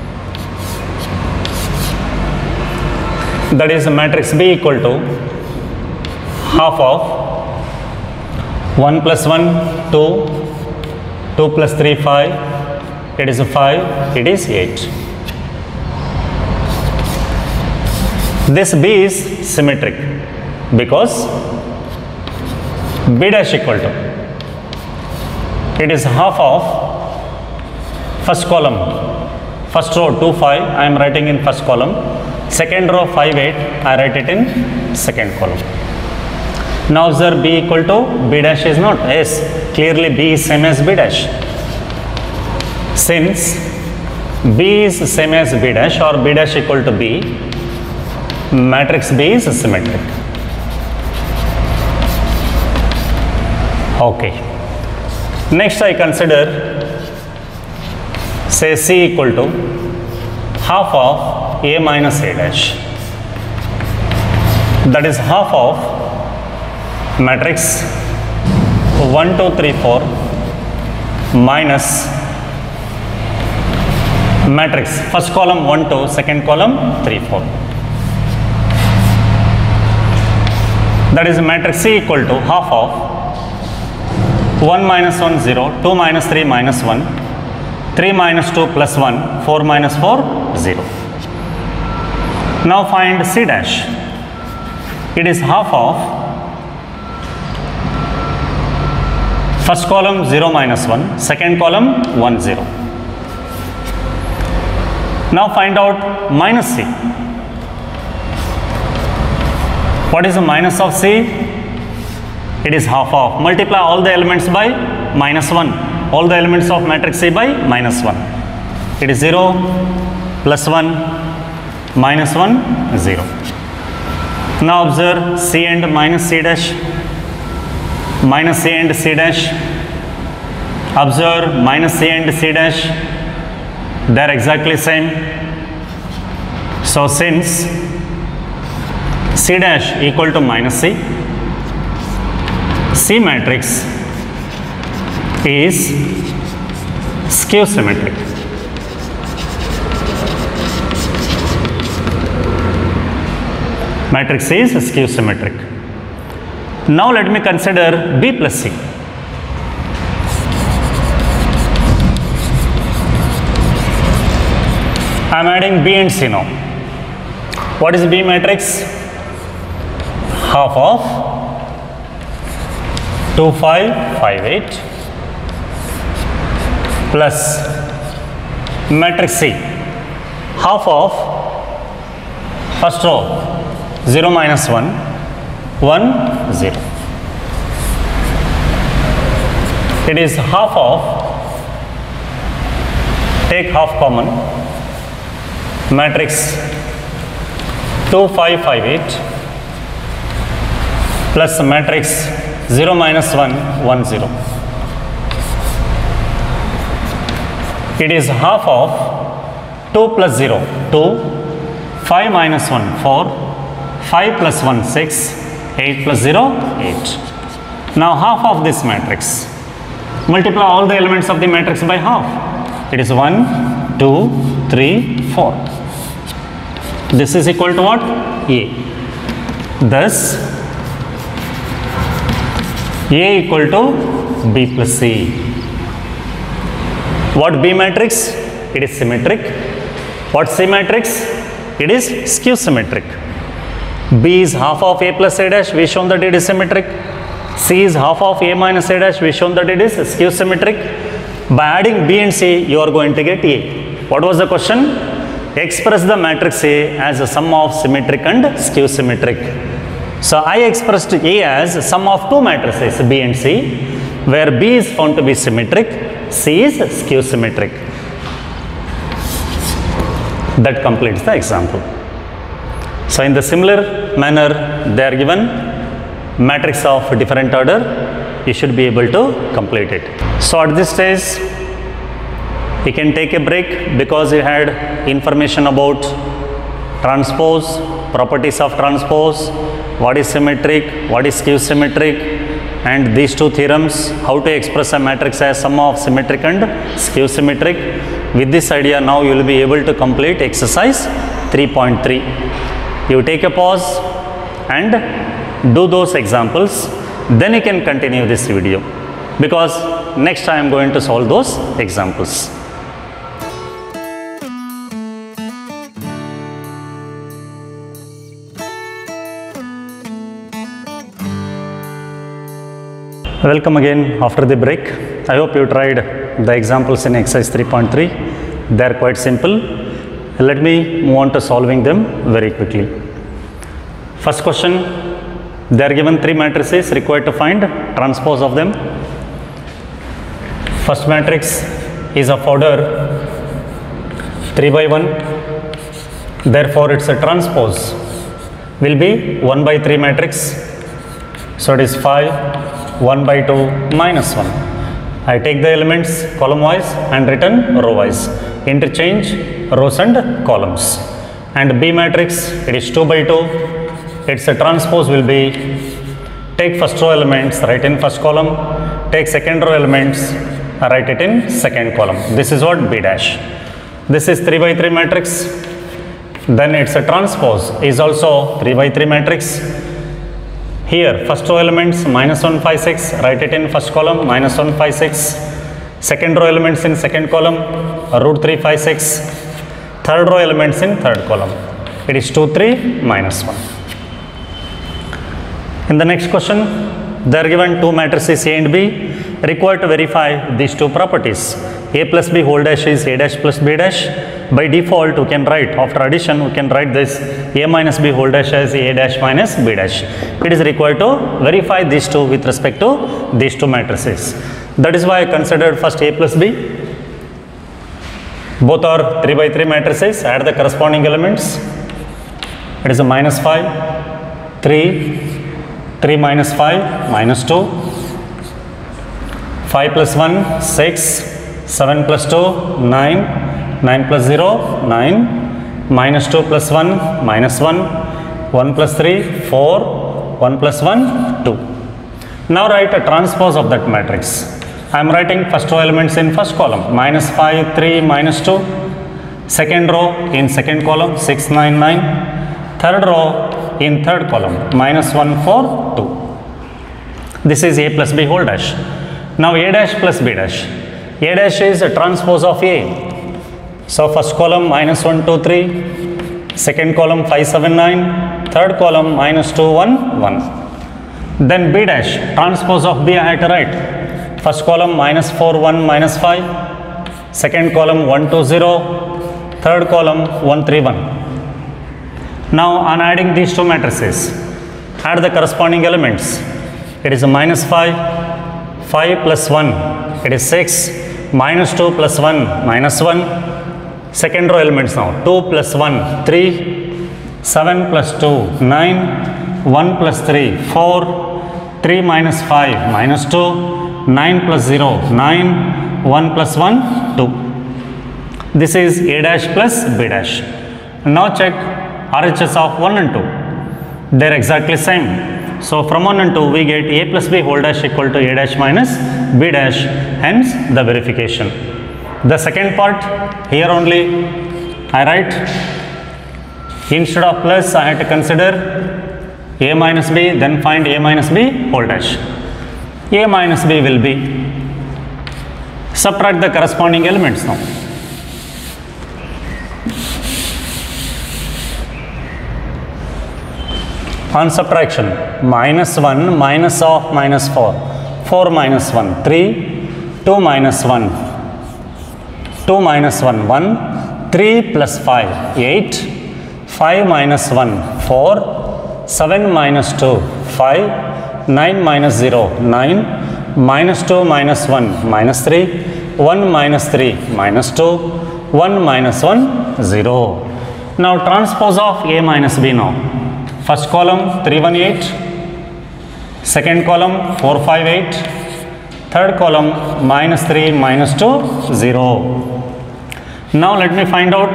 That is matrix B equal to half of one plus one, two, two plus three, five, it is five, it is eight. This B is symmetric because B dash equal to, it is half of first column, first row two, five, I am writing in first column, second row five, eight, I write it in second column. Now observe B equal to B dash is not, yes, clearly B is same as B dash. Since B is same as B dash or B dash equal to B, matrix B is symmetric. Okay. Next I consider, say C equal to half of A minus A dash. That is half of matrix one, two, three, four minus matrix first column one, two, second column three, four. That is matrix C equal to half of one minus one, zero, two minus three minus one, three minus two plus one, four minus four, zero. Now find C dash. It is half of first column zero minus one, second column one, zero. Now find out minus C. What is the minus of C? It is half of, multiply all the elements by minus one, all the elements of matrix C by minus one. It is zero, plus one, minus one, zero. Now observe C and minus C dash, minus C and C dash. Observe minus C and C dash, they are exactly same. So since C dash equal to minus C, C matrix is skew symmetric. Matrix is skew symmetric. Now let me consider B plus C. I am adding B and C now. What is B matrix? Half of two, five, five, eight plus matrix C, half of first row zero minus one, one, zero. It is half of, take half common, matrix two, five, five, eight plus matrix zero minus one, one, zero. It is half of two plus zero, two, five minus one, four, five plus one, six, eight plus zero, eight. Now half of this matrix. Multiply all the elements of the matrix by half. It is one, two, three, four. This is equal to what? A. Thus, A equal to B plus C. What B matrix? It is symmetric. What C matrix? It is skew symmetric. B is half of A plus A dash, we shown that it is symmetric. C is half of A minus A dash, we shown that it is skew symmetric. By adding B and C, you are going to get A. What was the question? Express the matrix A as a sum of symmetric and skew symmetric. So I expressed A as sum of two matrices B and C, where B is found to be symmetric, C is skew symmetric. That completes the example. So in the similar manner, they are given matrix of different order, you should be able to complete it. So at this stage, you can take a break because you had information about transpose, properties of transpose, what is symmetric, what is skew symmetric, and these two theorems, how to express a matrix as sum of symmetric and skew symmetric. With this idea, now you will be able to complete exercise three point three. You take a pause and do those examples, then you can continue this video, because next I am going to solve those examples. Welcome again after the break. I hope you tried the examples in exercise three point three. They are quite simple. Let me move on to solving them very quickly. First question, they are given three matrices required to find transpose of them. First matrix is of order three by one, therefore its a transpose will be one by three matrix. So it is five, one by two, minus one. I take the elements column wise and return row wise. Interchange rows and columns. And B matrix, it is two by two. Its a transpose will be, take first row elements, write in first column. Take second row elements, write it in second column. This is what B dash. This is three by three matrix. Then its a transpose is also three by three matrix. Here first row elements minus one, five, six, write it in first column, minus one, five, six. Second row elements in second column, root three, five, six. Third row elements in third column. It is two, three, minus one. In the next question, they are given two matrices A and B, required to verify these two properties. A plus B whole dash is A dash plus B dash. By default, we can write, after addition, we can write this A minus B whole dash as A dash minus B dash. It is required to verify these two with respect to these two matrices. That is why I considered first A plus B. Both are three by three matrices. Add the corresponding elements. It is a minus five, three, three minus five, minus two, five plus one, six, seven plus two, nine, nine plus zero, nine, minus two plus one, minus one, one plus three, four, one plus one, two. Now write a transpose of that matrix. I am writing first row elements in first column, minus five, three, minus two. Second row in second column, six, nine, nine. Third row in third column, minus one, four, two. This is A plus B whole dash. Now A dash plus B dash. A dash is a transpose of A. So first column minus one, two, three. Second column five, seven, nine. Third column minus two, one, one. Then B dash, transpose of B I had to write. First column minus four, one, minus five. Second column one, two, zero. Third column one, three, one. Now on adding these two matrices, add the corresponding elements. It is a minus five, five plus one, it is six, minus two plus one, minus one. Second row elements now, two plus one, three, seven plus two, nine, one plus three, four, three minus five, minus two, nine plus zero, nine, one plus one, two. This is A dash plus B dash. Now check R H S of one and two. They are exactly same. So from one and two we get A plus B whole dash equal to A dash minus B dash, hence the verification. The second part, here only I write, instead of plus I had to consider A minus B, then find A minus B whole dash. A minus B will be, subtract the corresponding elements now. On subtraction, minus one, minus of minus four, four minus one, three, two minus one, two minus one, one, three plus five, eight, five minus one, four, seven minus two, five, nine minus zero, nine, minus two minus one, minus three, one minus three, minus two, one minus one, zero. Now transpose of A minus B now. First column three, one, eight, second column four, five, eight, third column minus three, minus two, zero. Now let me find out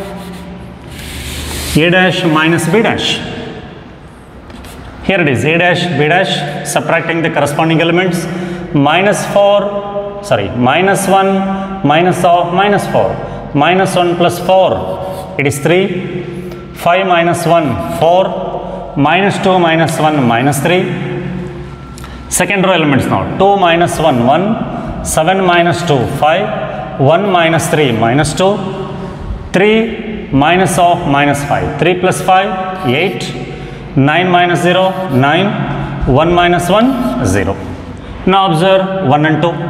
A dash minus B dash. Here it is, A dash, B dash, subtracting the corresponding elements, minus four, sorry, minus one, minus of minus four, minus one plus four, it is three, five minus one, four, minus two minus one, minus three. Second row elements now, two minus one, one, seven minus two, five, one minus three, minus two, three minus of minus five, three plus five, eight, nine minus zero, nine, one minus one, zero. Now observe one and two.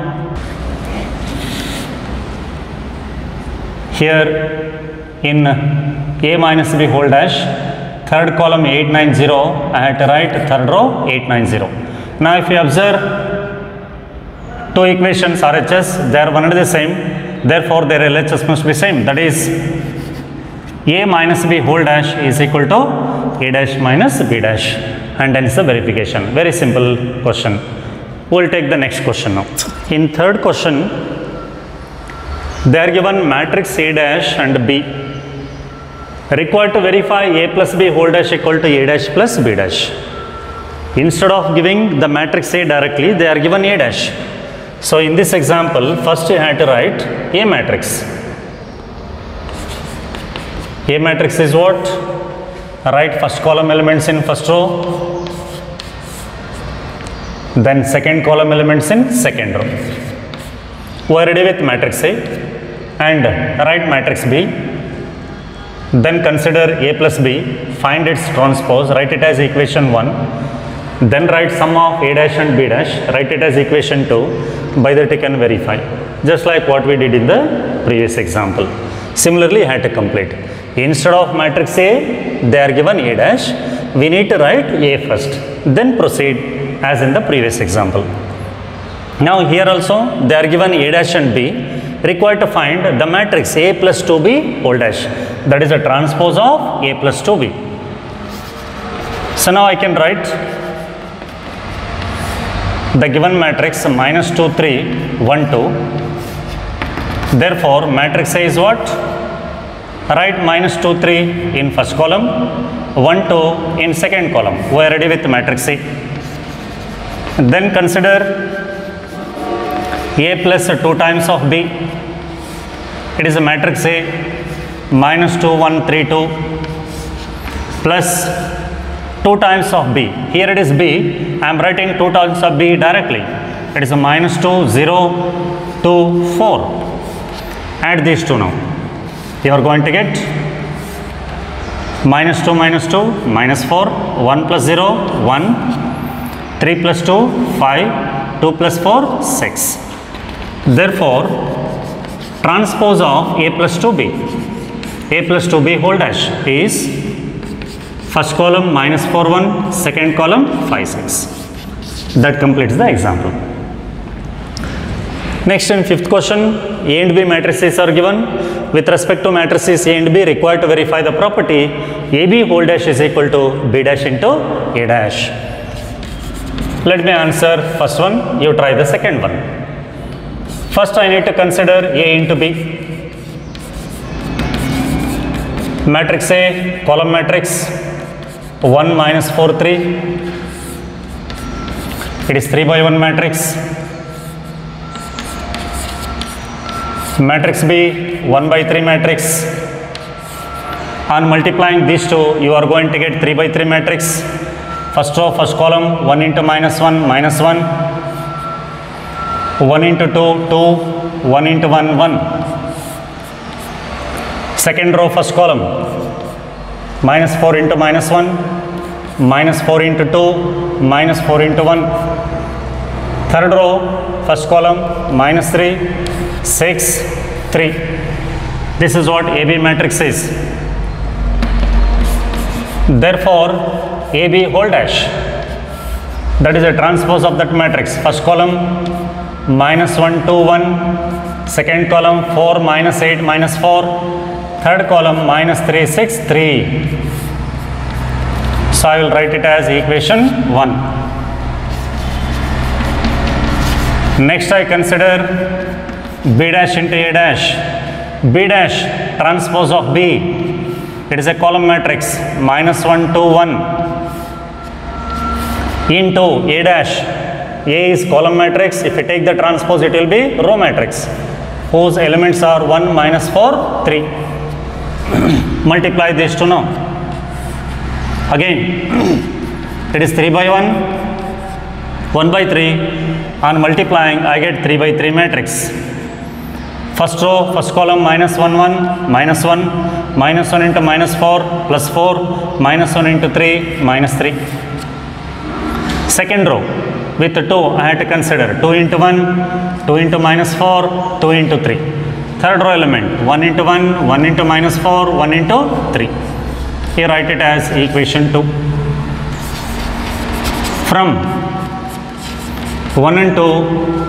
Here in A minus B whole dash, third column eight nine zero, I had to write third row eight nine zero. Now if you observe two equations R H S, they are one and the same, therefore their L H S must be same. That is A minus B whole dash is equal to A dash minus B dash, and hence the verification. Very simple question. We will take the next question now. In third question, they are given matrix A dash and B. Required to verify A plus B whole dash equal to A dash plus B dash. Instead of giving the matrix A directly, they are given A dash. So in this example, first you have to write A matrix. A matrix is what? Write first column elements in first row, then second column elements in second row. We are ready with matrix A, and write matrix B. Then consider A plus B, find its transpose, write it as equation one. Then write sum of A dash and B dash, write it as equation two. By that you can verify, just like what we did in the previous example. Similarly, you had to complete. Instead of matrix A, they are given A dash. We need to write A first, then proceed as in the previous example. Now here also, they are given A dash and B. Required to find the matrix A plus two B whole dash. That is a transpose of A plus two B. So now I can write the given matrix minus two, three, one, two. Therefore, matrix A is what? Write minus two, three in first column, one, two in second column. We are ready with matrix A. Then consider A plus two times of B. It is a matrix A, minus two, one, three, two, plus two times of B. Here it is B. I am writing two times of B directly. It is a minus two, zero, two, four. Add these two now. You are going to get minus two, minus two, minus four, one plus zero, one, three plus two, five, two plus four, six. Therefore, transpose of A plus two B, A plus two B whole dash is first column minus four, one, second column five, six. That completes the example. Next, in fifth question, A and B matrices are given. With respect to matrices A and B, required to verify the property A B whole dash is equal to B dash into A dash. Let me answer first one, you try the second one. First, I need to consider A into B. Matrix A, column matrix, one minus four, three. It is three by one matrix. Matrix B, one by three matrix. On multiplying these two, you are going to get three by three matrix. First row, first column, one into minus one, minus one. one into two, two. one into one, one. Second row, first column, minus four into minus one, minus four into two, minus four into one. Third row, first column, minus three, six, three. This is what A B matrix is. Therefore, A B whole dash, that is a transpose of that matrix. First column, minus one, two, one. Second column, four, minus eight, minus four. Third column, minus three, six, three. So I will write it as equation one. Next I consider B dash into A dash. B dash transpose of B. It is a column matrix minus one two one into A dash. A is column matrix. If you take the transpose, it will be row matrix whose elements are one, minus four, three. Multiply these two now. Again, it is three by one, one by three. On multiplying, I get three by three matrix. First row, first column, minus one, one, minus one, minus one into minus four, plus four, minus one into three, minus three. Second row, with two, I had to consider two into one, two into minus four, two into three. Third row element, one into one, one into minus four, one into three. Here write it as equation two. From one and two,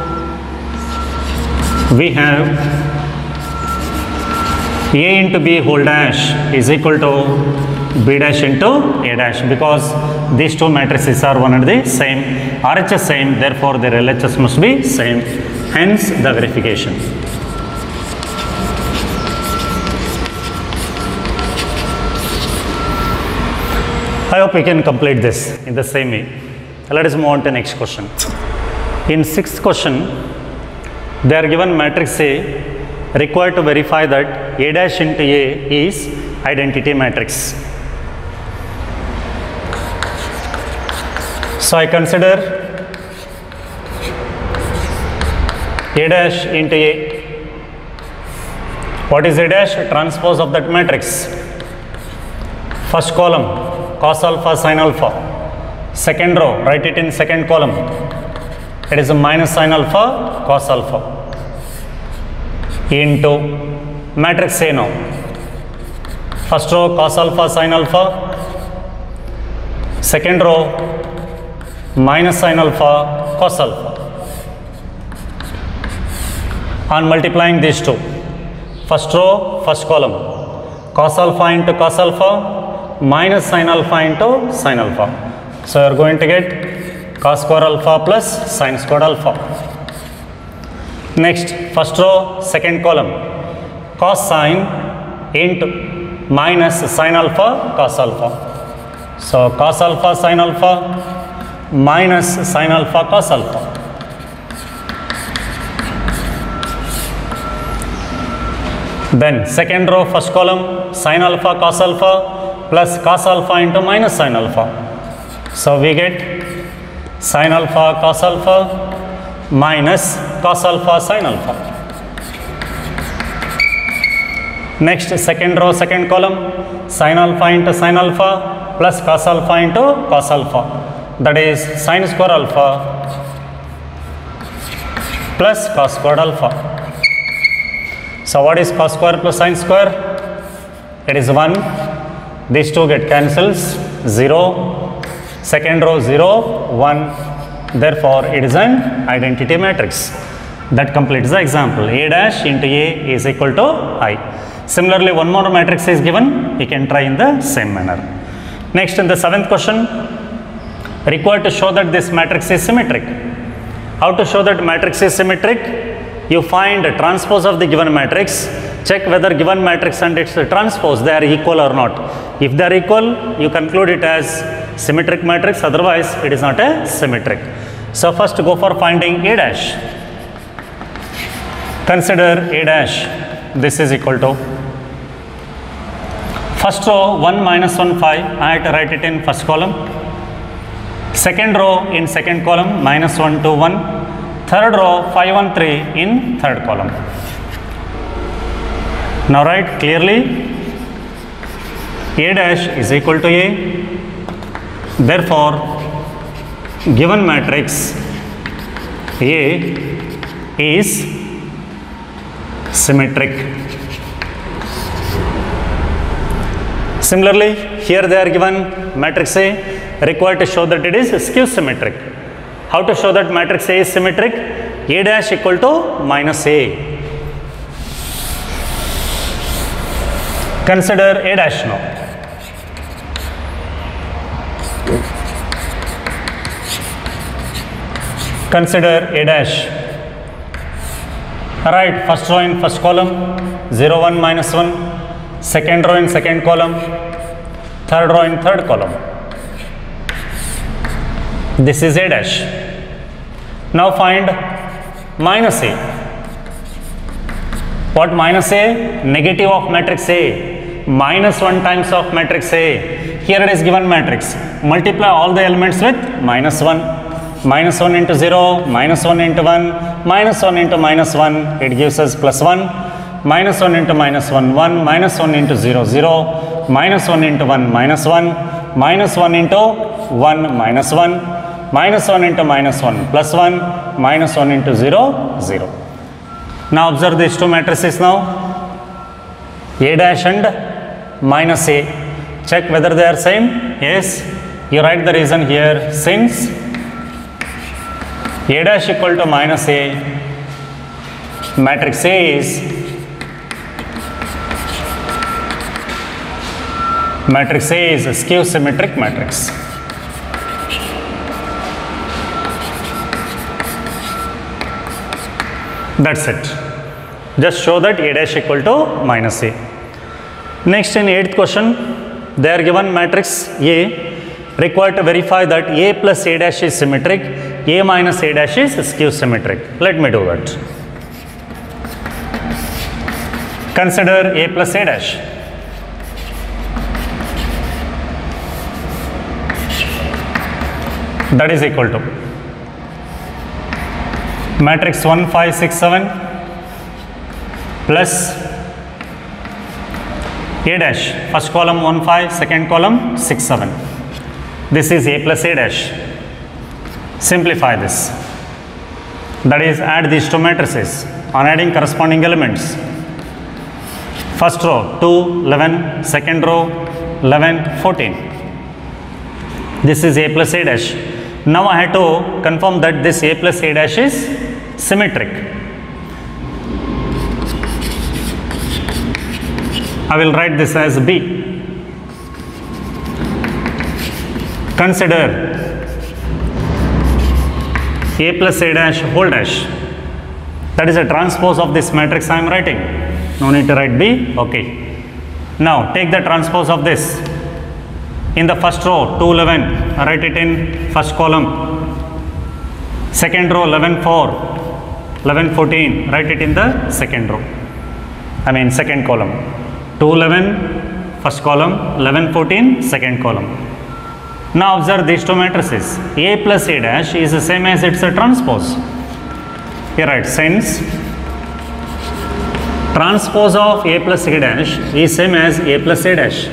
we have A into B whole dash is equal to B dash into A dash, because these two matrices are one and the same, R H S same, therefore their L H S must be same, hence the verification. I hope we can complete this in the same way. Let us move on to the next question. In sixth question, they are given matrix A, required to verify that A dash into A is identity matrix. So I consider A dash into A. What is A dash? Transpose of that matrix. First column, cos alpha, sin alpha. Second row, write it in second column. It is a minus sin alpha, cos alpha. Into matrix A now. First row, cos alpha, sin alpha. Second row, minus sin alpha, cos alpha. On multiplying these two, first row, first column, cos alpha into cos alpha, minus sin alpha into sin alpha. So you are going to get cos square alpha plus sin square alpha. Next, first row, second column, cos sin into minus sin alpha, cos alpha. So cos alpha, sin alpha, minus sin alpha, cos alpha. Then second row, first column, sin alpha, cos alpha, plus cos alpha into minus sin alpha. So we get sin alpha, cos alpha, minus cos alpha, sin alpha. Next, second row, second column, sin alpha into sin alpha, plus cos alpha into cos alpha. That is sin square alpha, plus cos square alpha. So what is cos square plus sin square? It is one. These two get cancels, zero. Second row, zero, one. Therefore, it is an identity matrix. That completes the example. A dash into A is equal to I. Similarly, one more matrix is given. You can try in the same manner. Next, in the seventh question, required to show that this matrix is symmetric. How to show that matrix is symmetric? You find a transpose of the given matrix. Check whether given matrix and its transpose, they are equal or not. If they are equal, you conclude it as symmetric matrix, otherwise it is not a symmetric. So first go for finding A dash. Consider A dash. This is equal to first row one minus one five. I have to write it in first column. Second row in second column minus one two one. Third row five one three in third column. Now write clearly A dash is equal to A. Therefore, given matrix A is symmetric. Similarly, here they are given matrix A, required to show that it is skew symmetric. How to show that matrix A is symmetric? A dash equal to minus A. Consider A dash now. Consider A dash. Write first row in first column, zero, one, minus one, second row in second column, third row in third column. This is A dash. Now find minus A. What minus A? Negative of matrix A. Minus one times of matrix A. Here it is given matrix. Multiply all the elements with minus one. Minus one into zero, minus one into one, minus one into minus one, it gives us plus one. Minus one into minus one, one, minus one into zero, zero, minus one into one, minus one, minus one into one, minus one, minus one into minus one, plus one, minus one into zero, zero. Now observe these two matrices now. A dash and minus A. Check whether they are same. Yes. You write the reason here. Since A dash equal to minus A, matrix A is matrix A is a skew symmetric matrix. That's it. Just show that A dash equal to minus A. Next, in eighth question, they are given matrix A, required to verify that A plus A dash is symmetric, A minus A dash is skew symmetric. Let me do that. Consider A plus A dash. That is equal to matrix one, five, six, seven plus A dash, first column one, five, second column six, seven. This is A plus A dash. Simplify this. That is, add these two matrices on adding corresponding elements. First row two, eleven, second row eleven, fourteen. This is A plus A dash. Now I have to confirm that this A plus A dash is symmetric. I will write this as B. Consider A plus A dash whole dash. That is a transpose of this matrix I am writing. No need to write B. Okay. Now take the transpose of this. In the first row two, eleven, write it in first column. Second row eleven, four, eleven, fourteen, write it in the second row. I mean second column. two, eleven, first column, eleven, fourteen, second column. Now observe these two matrices. A plus A dash is the same as its a transpose. Here write, since transpose of A plus A dash is same as A plus A dash.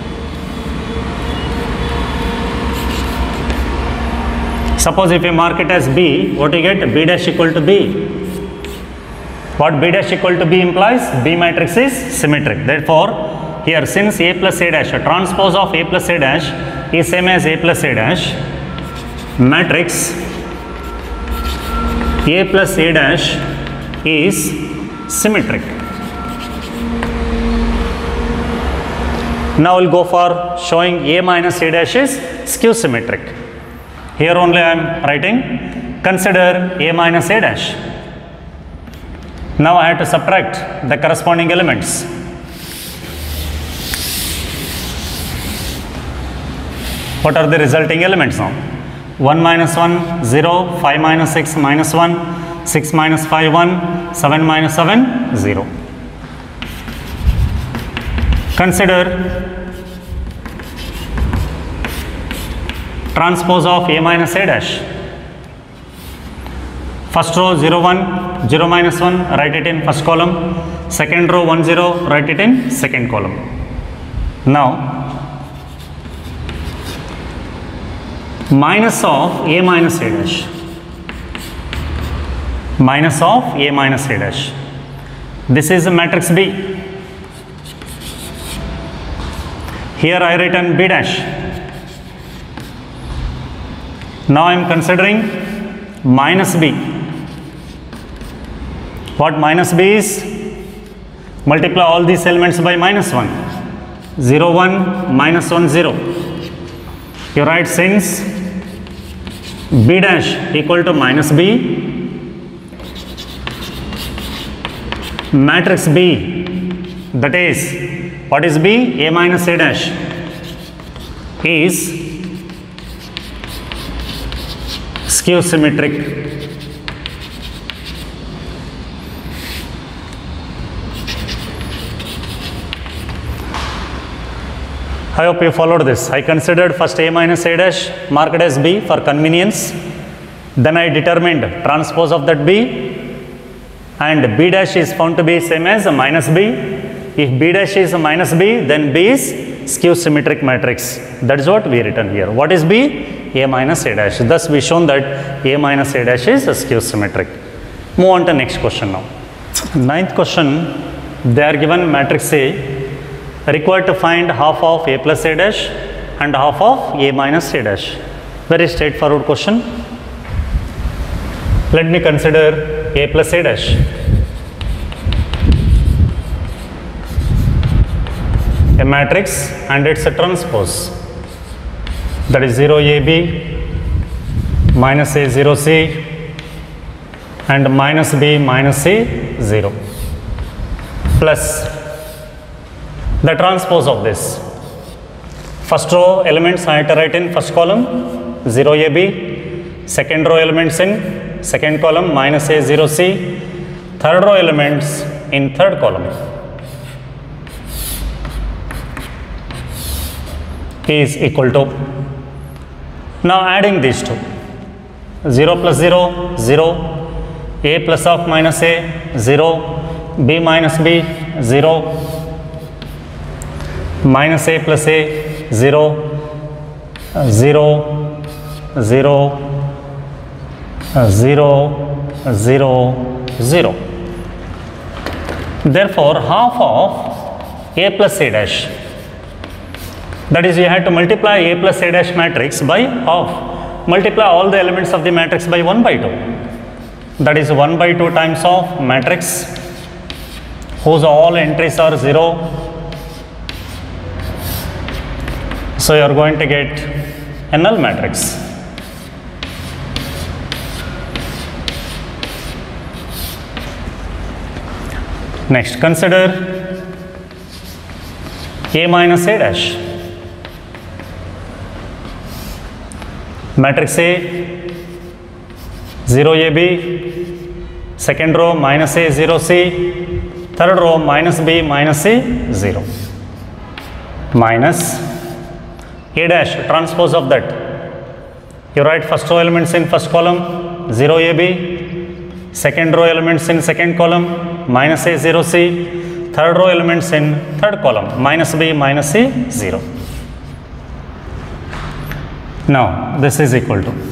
Suppose if you mark it as B, what you get? B dash equal to B. What B dash equal to B implies? B matrix is symmetric. Therefore, here since A plus A dash, a transpose of A plus A dash is same as A plus A dash, matrix A plus A dash is symmetric. Now we'll go for showing A minus A dash is skew symmetric. Here only I am writing, consider A minus A dash. Now I have to subtract the corresponding elements. What are the resulting elements now? one minus one, zero, five minus six, minus one, six minus five, one, seven minus seven, zero. Consider transpose of A minus A dash. First row zero, one, zero minus one, write it in first column. Second row one, zero, write it in second column. Now minus of A minus A dash. Minus of A minus A dash. This is a matrix B. Here I written B dash. Now I am considering minus B. What minus B is? Multiply all these elements by minus one. zero, one, minus one, zero. You write since B dash equal to minus B, matrix B, that is, what is B? A minus A dash is skew symmetric. I hope you followed this. I considered first A minus A dash marked as B for convenience. Then I determined transpose of that B, and B dash is found to be same as a minus B. If B dash is a minus B, then B is skew symmetric matrix. That is what we written here. What is B? A minus A dash. Thus we shown that A minus A dash is a skew symmetric. Move on to next question now. Ninth question, they are given matrix A, required to find half of A plus A dash and half of A minus A dash. Very straightforward question. Let me consider A plus A dash. A matrix and its a transpose, that is zero A B minus A zero C and minus B minus C zero, plus the transpose of this. First row elements I have to write in first column zero A B, second row elements in second column minus A zero C, third row elements in third column is equal to, now adding these two, zero plus zero, zero, A plus of minus A, zero, B minus B, zero, minus A plus A, zero, zero, zero, zero, zero, zero. Therefore, half of A plus A dash, that is, you have to multiply A plus A dash matrix by half, multiply all the elements of the matrix by one by two, that is one by two times of matrix whose all entries are zero. So you are going to get a null matrix. Next, consider A minus A dash. Matrix A, zero A B, second row minus A zero C, third row minus B minus C zero, minus A dash, transpose of that. You write first row elements in first column zero A B, second row elements in second column minus A zero C, third row elements in third column minus B minus C zero. Now this is equal to,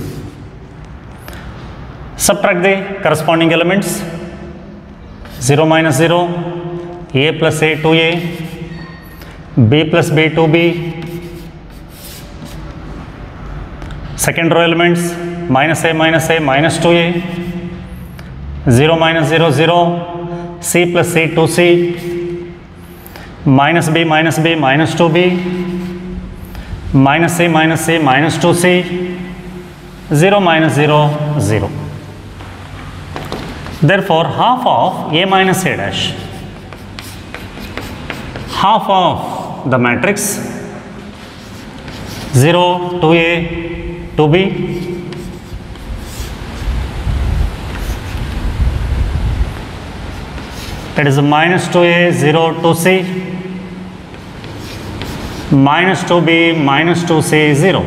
subtract the corresponding elements, zero minus zero, A plus A two A, B plus B two B, second row elements minus A minus A minus two A, zero minus zero zero, C plus C two C, minus B minus B minus two B, minus C minus C minus two C, zero minus zero zero. Therefore, half of A minus A dash, half of the matrix zero, two A, two B, that is minus two A, zero, two C, minus two B, minus two C, zero.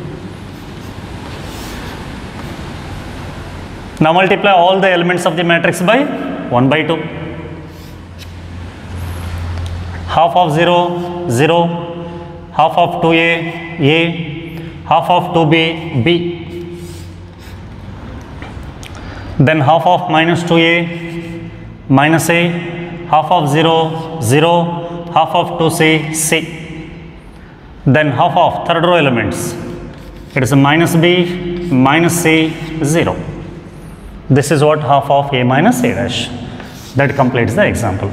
Now multiply all the elements of the matrix by one by two. Half of zero, zero, half of two A, A, half of two B, B. Then half of minus two A, minus A, half of zero, zero, half of two C, C. Then half of third row elements, it is a minus B, minus C, zero. This is what half of A minus A dash. That completes the example.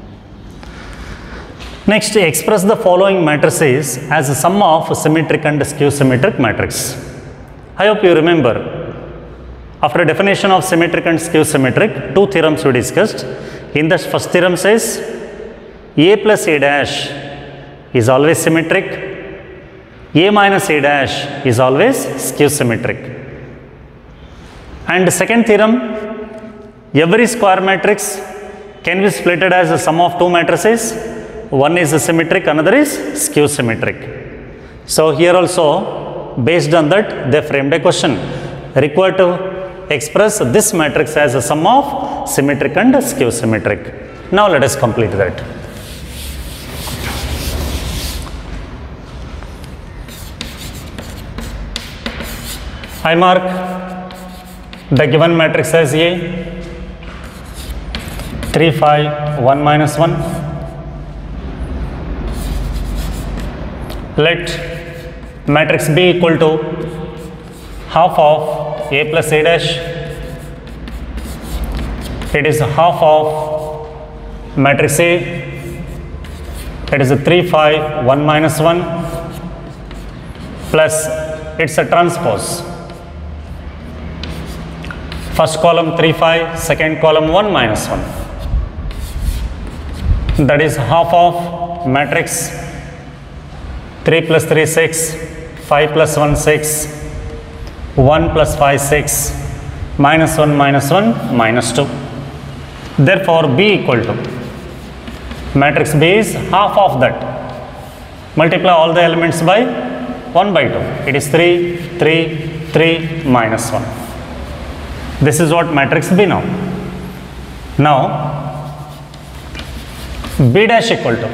Next, express the following matrices as a sum of symmetric and skew symmetric matrix. I hope you remember, after a definition of symmetric and skew symmetric, two theorems we discussed. In the first theorem says A plus A dash is always symmetric, A minus A dash is always skew symmetric. And the second theorem, every square matrix can be splitted as a sum of two matrices. One is symmetric, another is skew symmetric. So here also, based on that, they framed a question required to express this matrix as a sum of symmetric and skew symmetric. Now let us complete that. I mark the given matrix as A, three, five, one minus one. Let matrix B equal to half of A plus A dash. It is half of matrix A. It is a three, five, one minus one plus it's a transpose. First column three, five, second column one minus one. That is half of matrix three plus three, six, five plus one, six, one plus five, six, minus one, minus one, minus two. Therefore, B equal to, matrix B is half of that. Multiply all the elements by one by two. It is three, three, three, minus one. This is what matrix B now. Now, B dash equal to,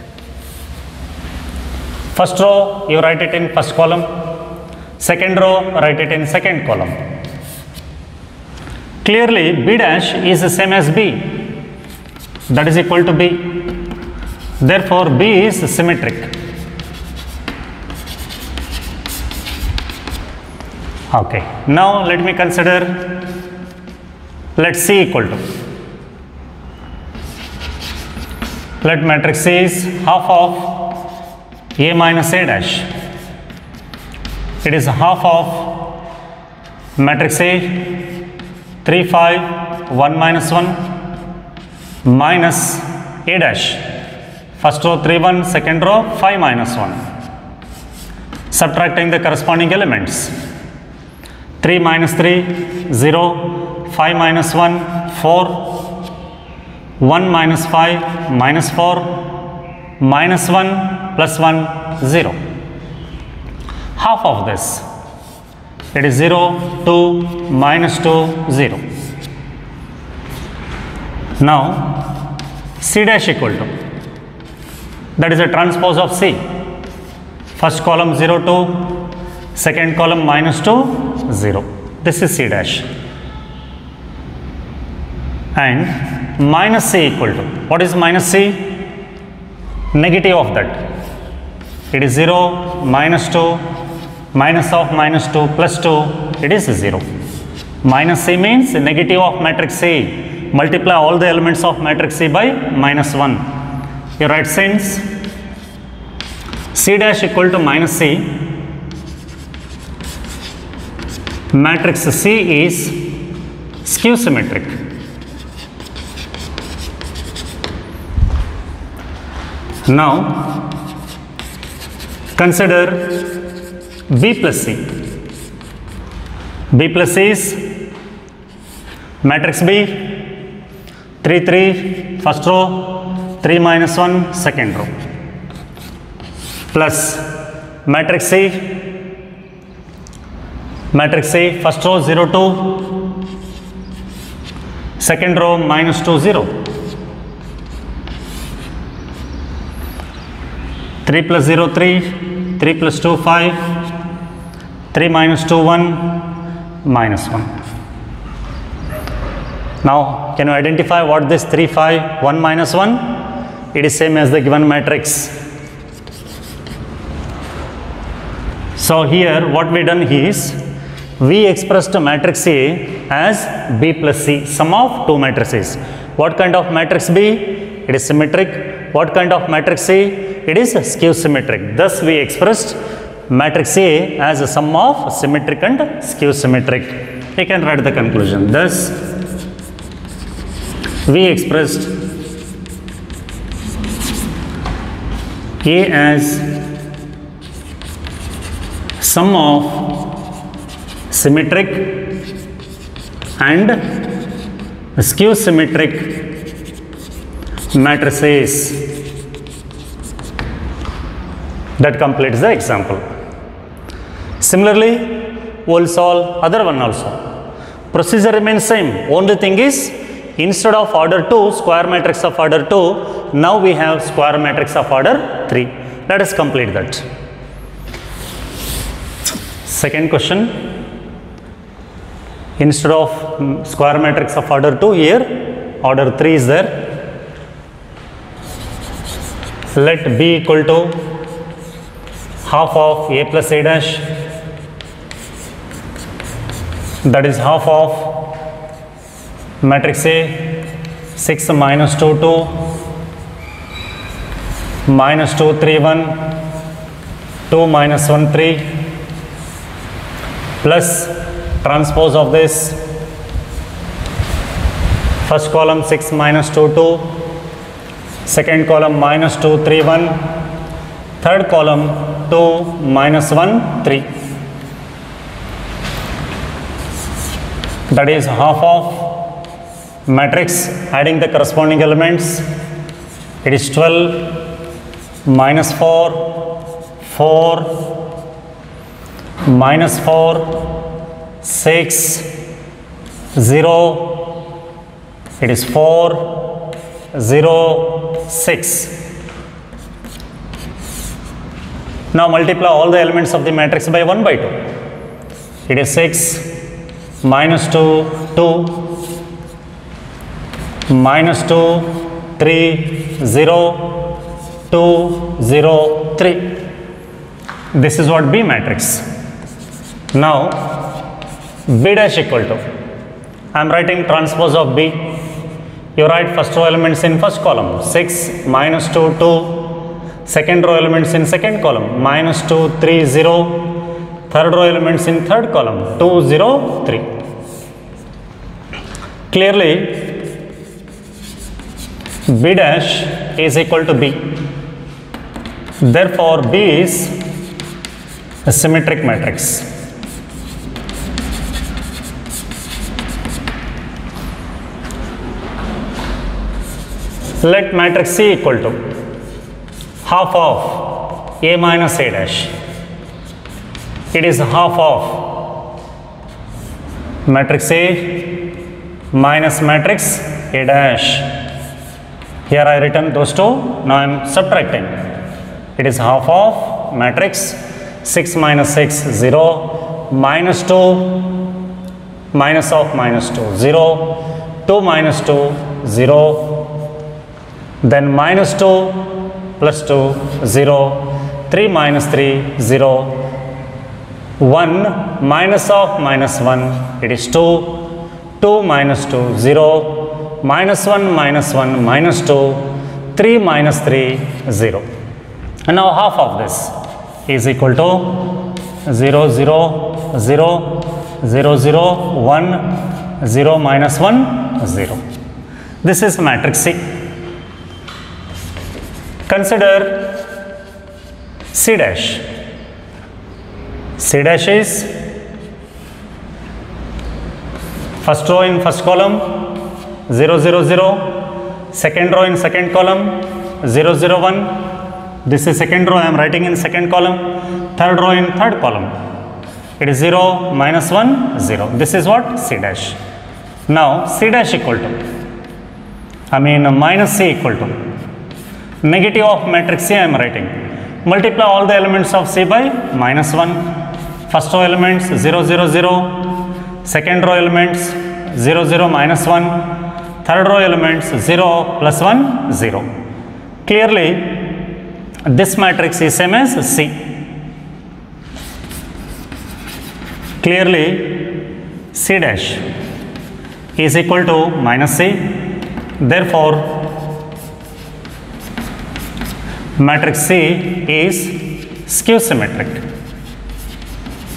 first row you write it in first column, second row write it in second column. Clearly B dash is the same as B, that is equal to B. Therefore, B is symmetric. Okay, now let me consider, let C equal to, let matrix C is half of A minus A dash. It is half of matrix A, three, five, one minus one minus A dash. First row three, one, second row five minus one. Subtracting the corresponding elements. three minus three, zero, five minus one, four, one minus five, minus four, minus one, plus one, zero. Half of this, it is zero, two, minus two, zero. Now, C dash equal to, that is a transpose of C. First column zero, two, second column minus two, zero. This is C dash. And minus C equal to, what is minus C? Negative of that. It is zero, minus two, minus of minus two, plus two, it is zero. Minus C means negative of matrix C. Multiply all the elements of matrix C by minus one. You write since C dash equal to minus C, matrix C is skew symmetric. Now, consider B plus C. B plus C is matrix B, three, three, first row, three minus one, second row, plus matrix C, matrix C, first row zero, two, second row minus two, zero, three plus zero, three, three plus two, five, three minus two, one, minus one. Now, can you identify what this three, five, one minus one? It is same as the given matrix. So, here what we done is, we expressed matrix A as B plus C, sum of two matrices. What kind of matrix B? It is symmetric. What kind of matrix C? It is skew symmetric. Thus, we expressed matrix A as a sum of symmetric and skew symmetric. We can write the conclusion. Thus, we expressed A as sum of symmetric and skew symmetric matrices. That completes the example. Similarly, we will solve other one also. Procedure remains same. Only thing is, instead of order two, square matrix of order two, now we have square matrix of order three. Let us complete that. Second question. Instead of square matrix of order two, here order three is there. Let B equal to half of A plus A dash, that is half of matrix A, six minus two, two, minus two, three, one, two minus one, three, plus transpose of this, first column six minus two, two, second column minus two, three, one, third column two minus one, three. That is half of matrix, adding the corresponding elements. It is twelve minus four, four, minus four, six, zero, it is four, zero, six. Now multiply all the elements of the matrix by one by two. It is six, minus two, two, minus two, three, zero, two, zero, three. This is what B matrix. Now B dash equal to, I am writing transpose of B. You write first row elements in first column, six minus two, two, second row elements in second column, minus two, three, zero, third row elements in third column, two, zero, three. Clearly B dash is equal to B. Therefore B is a symmetric matrix. Let matrix C equal to half of A minus A dash. It is half of matrix A minus matrix A dash. Here I written those two, now I am subtracting. It is half of matrix six minus six, zero, minus two, minus of minus two, zero, two minus two, zero, then minus two, plus two, zero, three minus three, zero, one, minus of minus one, it is two, two minus two, zero, minus one, minus one, minus two, three minus three, zero. And now half of this is equal to zero, zero, zero, zero, zero, one, zero, minus one, zero. This is matrix C. Consider C dash. C dash is first row in first column, zero, zero, zero, second row in second column, zero, zero, one. This is second row, I am writing in second column, third row in third column. It is zero, minus one, zero. This is what? C dash. Now C dash equal to, I mean minus C equal to, negative of matrix C I am writing. Multiply all the elements of C by minus one. First row elements zero, zero, zero, second row elements zero, zero, minus one, third row elements zero, plus one, zero. Clearly this matrix is same as C. Clearly C dash is equal to minus C. Therefore matrix C is skew symmetric.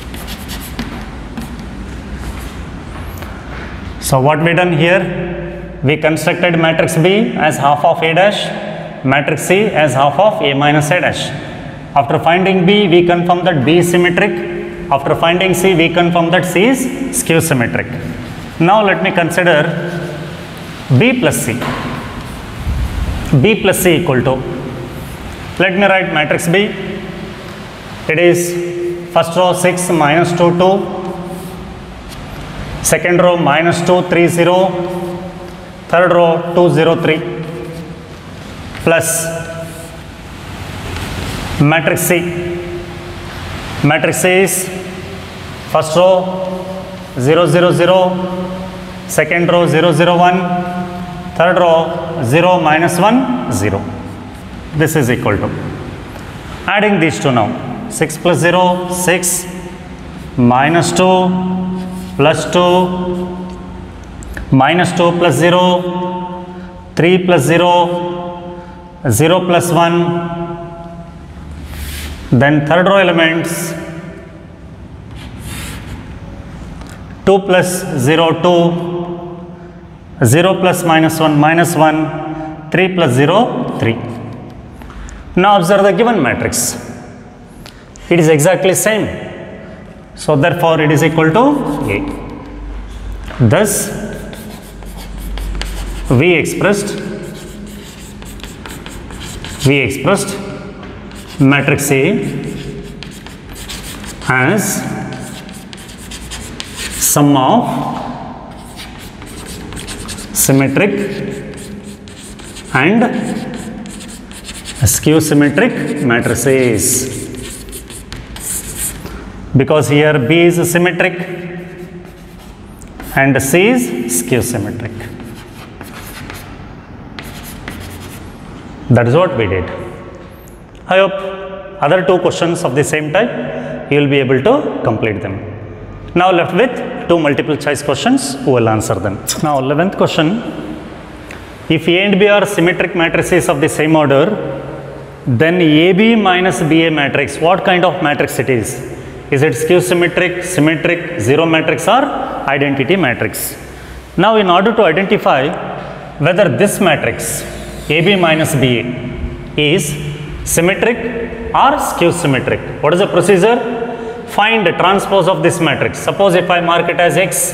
So what we done here, we constructed matrix B as half of A dash, matrix C as half of A minus A dash. After finding B, we confirm that B is symmetric. After finding C, we confirm that C is skew symmetric. Now let me consider B plus C. B plus C equal to, let me write matrix B. It is first row six minus two, two. Second row minus two, three, zero. Third row two, zero, three. Plus matrix C. Matrix C is first row zero, zero, zero. Second row zero, zero, one. Third row zero, minus one, zero. This is equal to, adding these two now, six plus zero, six, minus two, plus two, minus two plus zero, three plus zero, zero plus one, then third row elements, two plus zero, two, zero plus minus one, minus one, three plus zero, three. Now observe the given matrix. It is exactly same. So therefore it is equal to A. Thus we expressed we expressed matrix A as sum of symmetric and skew symmetric matrices. Because here B is symmetric and C is skew symmetric. That is what we did. I hope other two questions of the same type you will be able to complete them. Now left with two multiple choice questions, who will answer them. Now eleventh question, if A and B are symmetric matrices of the same order, then A B minus B A matrix, what kind of matrix it is? Is it skew symmetric, symmetric, zero matrix or identity matrix? Now in order to identify whether this matrix A B minus B A is symmetric or skew symmetric, what is the procedure? Find the transpose of this matrix. Suppose if I mark it as X,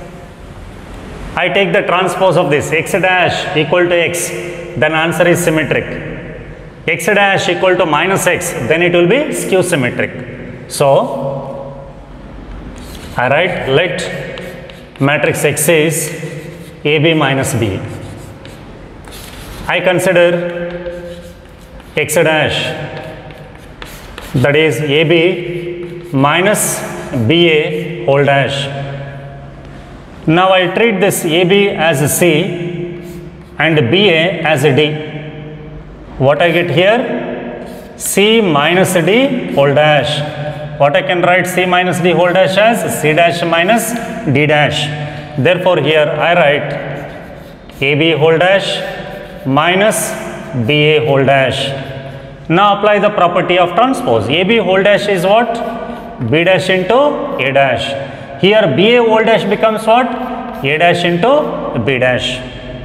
I take the transpose of this, X dash equal to X, then answer is symmetric. X dash equal to minus X, then it will be skew symmetric. So I write let matrix X is A B minus B A. I consider X dash, that is A B minus B A whole dash. Now I treat this A B as a C and B A as a D. What I get here? C minus D whole dash. What I can write C minus D whole dash as? C dash minus D dash. Therefore here I write A B whole dash minus B A whole dash. Now apply the property of transpose. A B whole dash is what? B dash into A dash. Here B A whole dash becomes what? A dash into B dash.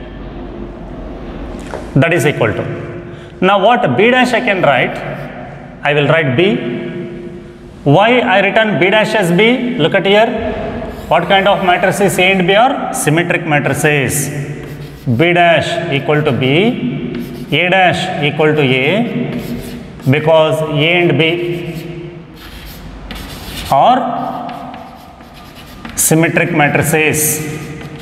That is equal to. Now what B dash I can write? I will write B. Why I written B dash as B? Look at here. What kind of matrices A and B are? Symmetric matrices. B dash equal to B, A dash equal to A, because A and B are symmetric matrices.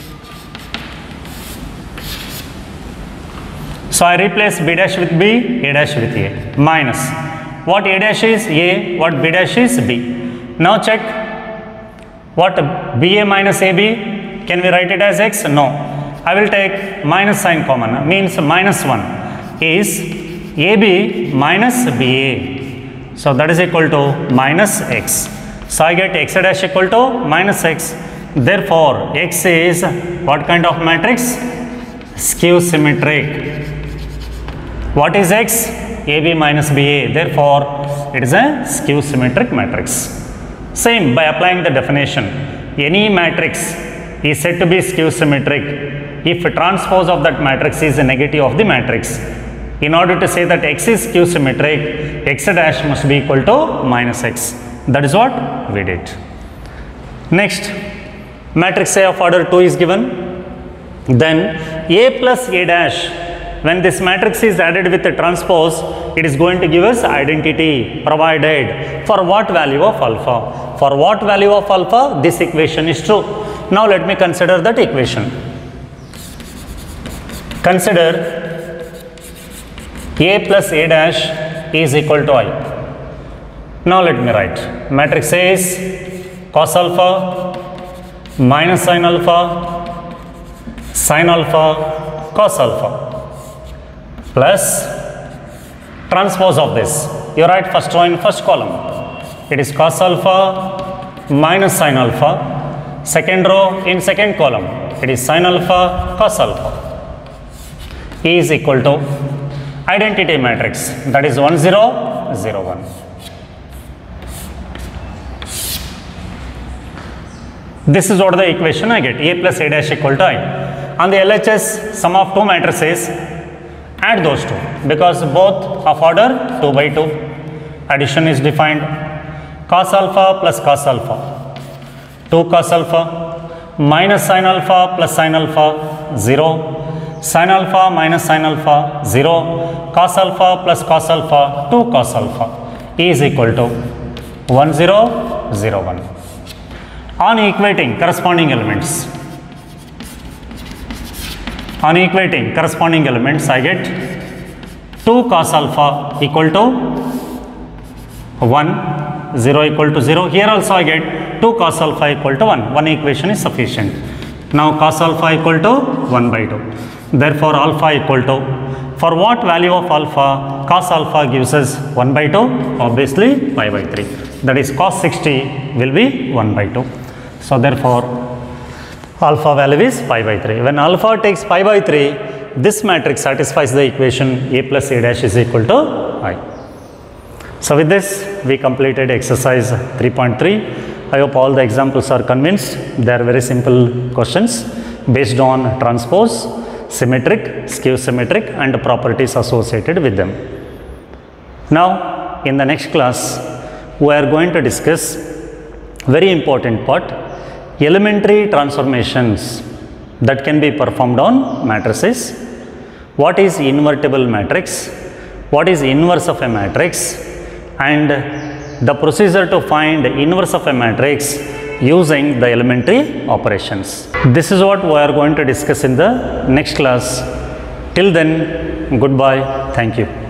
So I replace B dash with B, A dash with A, minus what A dash is A, what B dash is B. Now check what B A minus A B, can we write it as X? No. I will take minus sign common, means minus one is A B minus B A. So that is equal to minus X. So I get X dash equal to minus X. Therefore X is what kind of matrix? Skew symmetric. What is X? A B minus B A. Therefore it is a skew symmetric matrix. Same by applying the definition. Any matrix is said to be skew symmetric if transpose of that matrix is a negative of the matrix. In order to say that X is Q symmetric, X dash must be equal to minus X. That is what we did. Next, matrix A of order two is given. Then A plus A dash, when this matrix is added with the transpose, it is going to give us identity provided for what value of alpha. For what value of alpha, this equation is true. Now let me consider that equation. Consider A plus A dash is equal to I. Now let me write. Matrix A is cos alpha minus sin alpha, sin alpha, cos alpha, plus transpose of this. You write first row in first column. It is cos alpha minus sin alpha. Second row in second column. It is sin alpha, cos alpha. E is equal to identity matrix, that is one zero zero one. This is what the equation I get. A plus A dash equal to I. On the L H S, sum of two matrices, add those two because both of order two by two. Addition is defined. Cos alpha plus cos alpha, two cos alpha minus sin alpha plus sin alpha, zero. Sin alpha minus sin alpha, zero. Cos alpha plus cos alpha, two cos alpha. E is equal to one zero zero one. On equating corresponding elements, on equating corresponding elements, I get two cos alpha equal to one, zero equal to zero. Here also I get two cos alpha equal to one. One equation is sufficient. Now cos alpha equal to one by two. Therefore, alpha equal to, for what value of alpha? Cos alpha gives us one by two, obviously pi by three. That is cos sixty will be one by two. So, therefore, alpha value is pi by three. When alpha takes pi by three, this matrix satisfies the equation A plus A dash is equal to I. So, with this we completed exercise three point three. I hope all the examples are convinced. They are very simple questions based on transpose, symmetric, skew symmetric and properties associated with them. Now, in the next class, we are going to discuss very important part, elementary transformations that can be performed on matrices. What is invertible matrix? What is inverse of a matrix? And the procedure to find inverse of a matrix using the elementary operations. This is what we are going to discuss in the next class. Till then, goodbye. Thank you.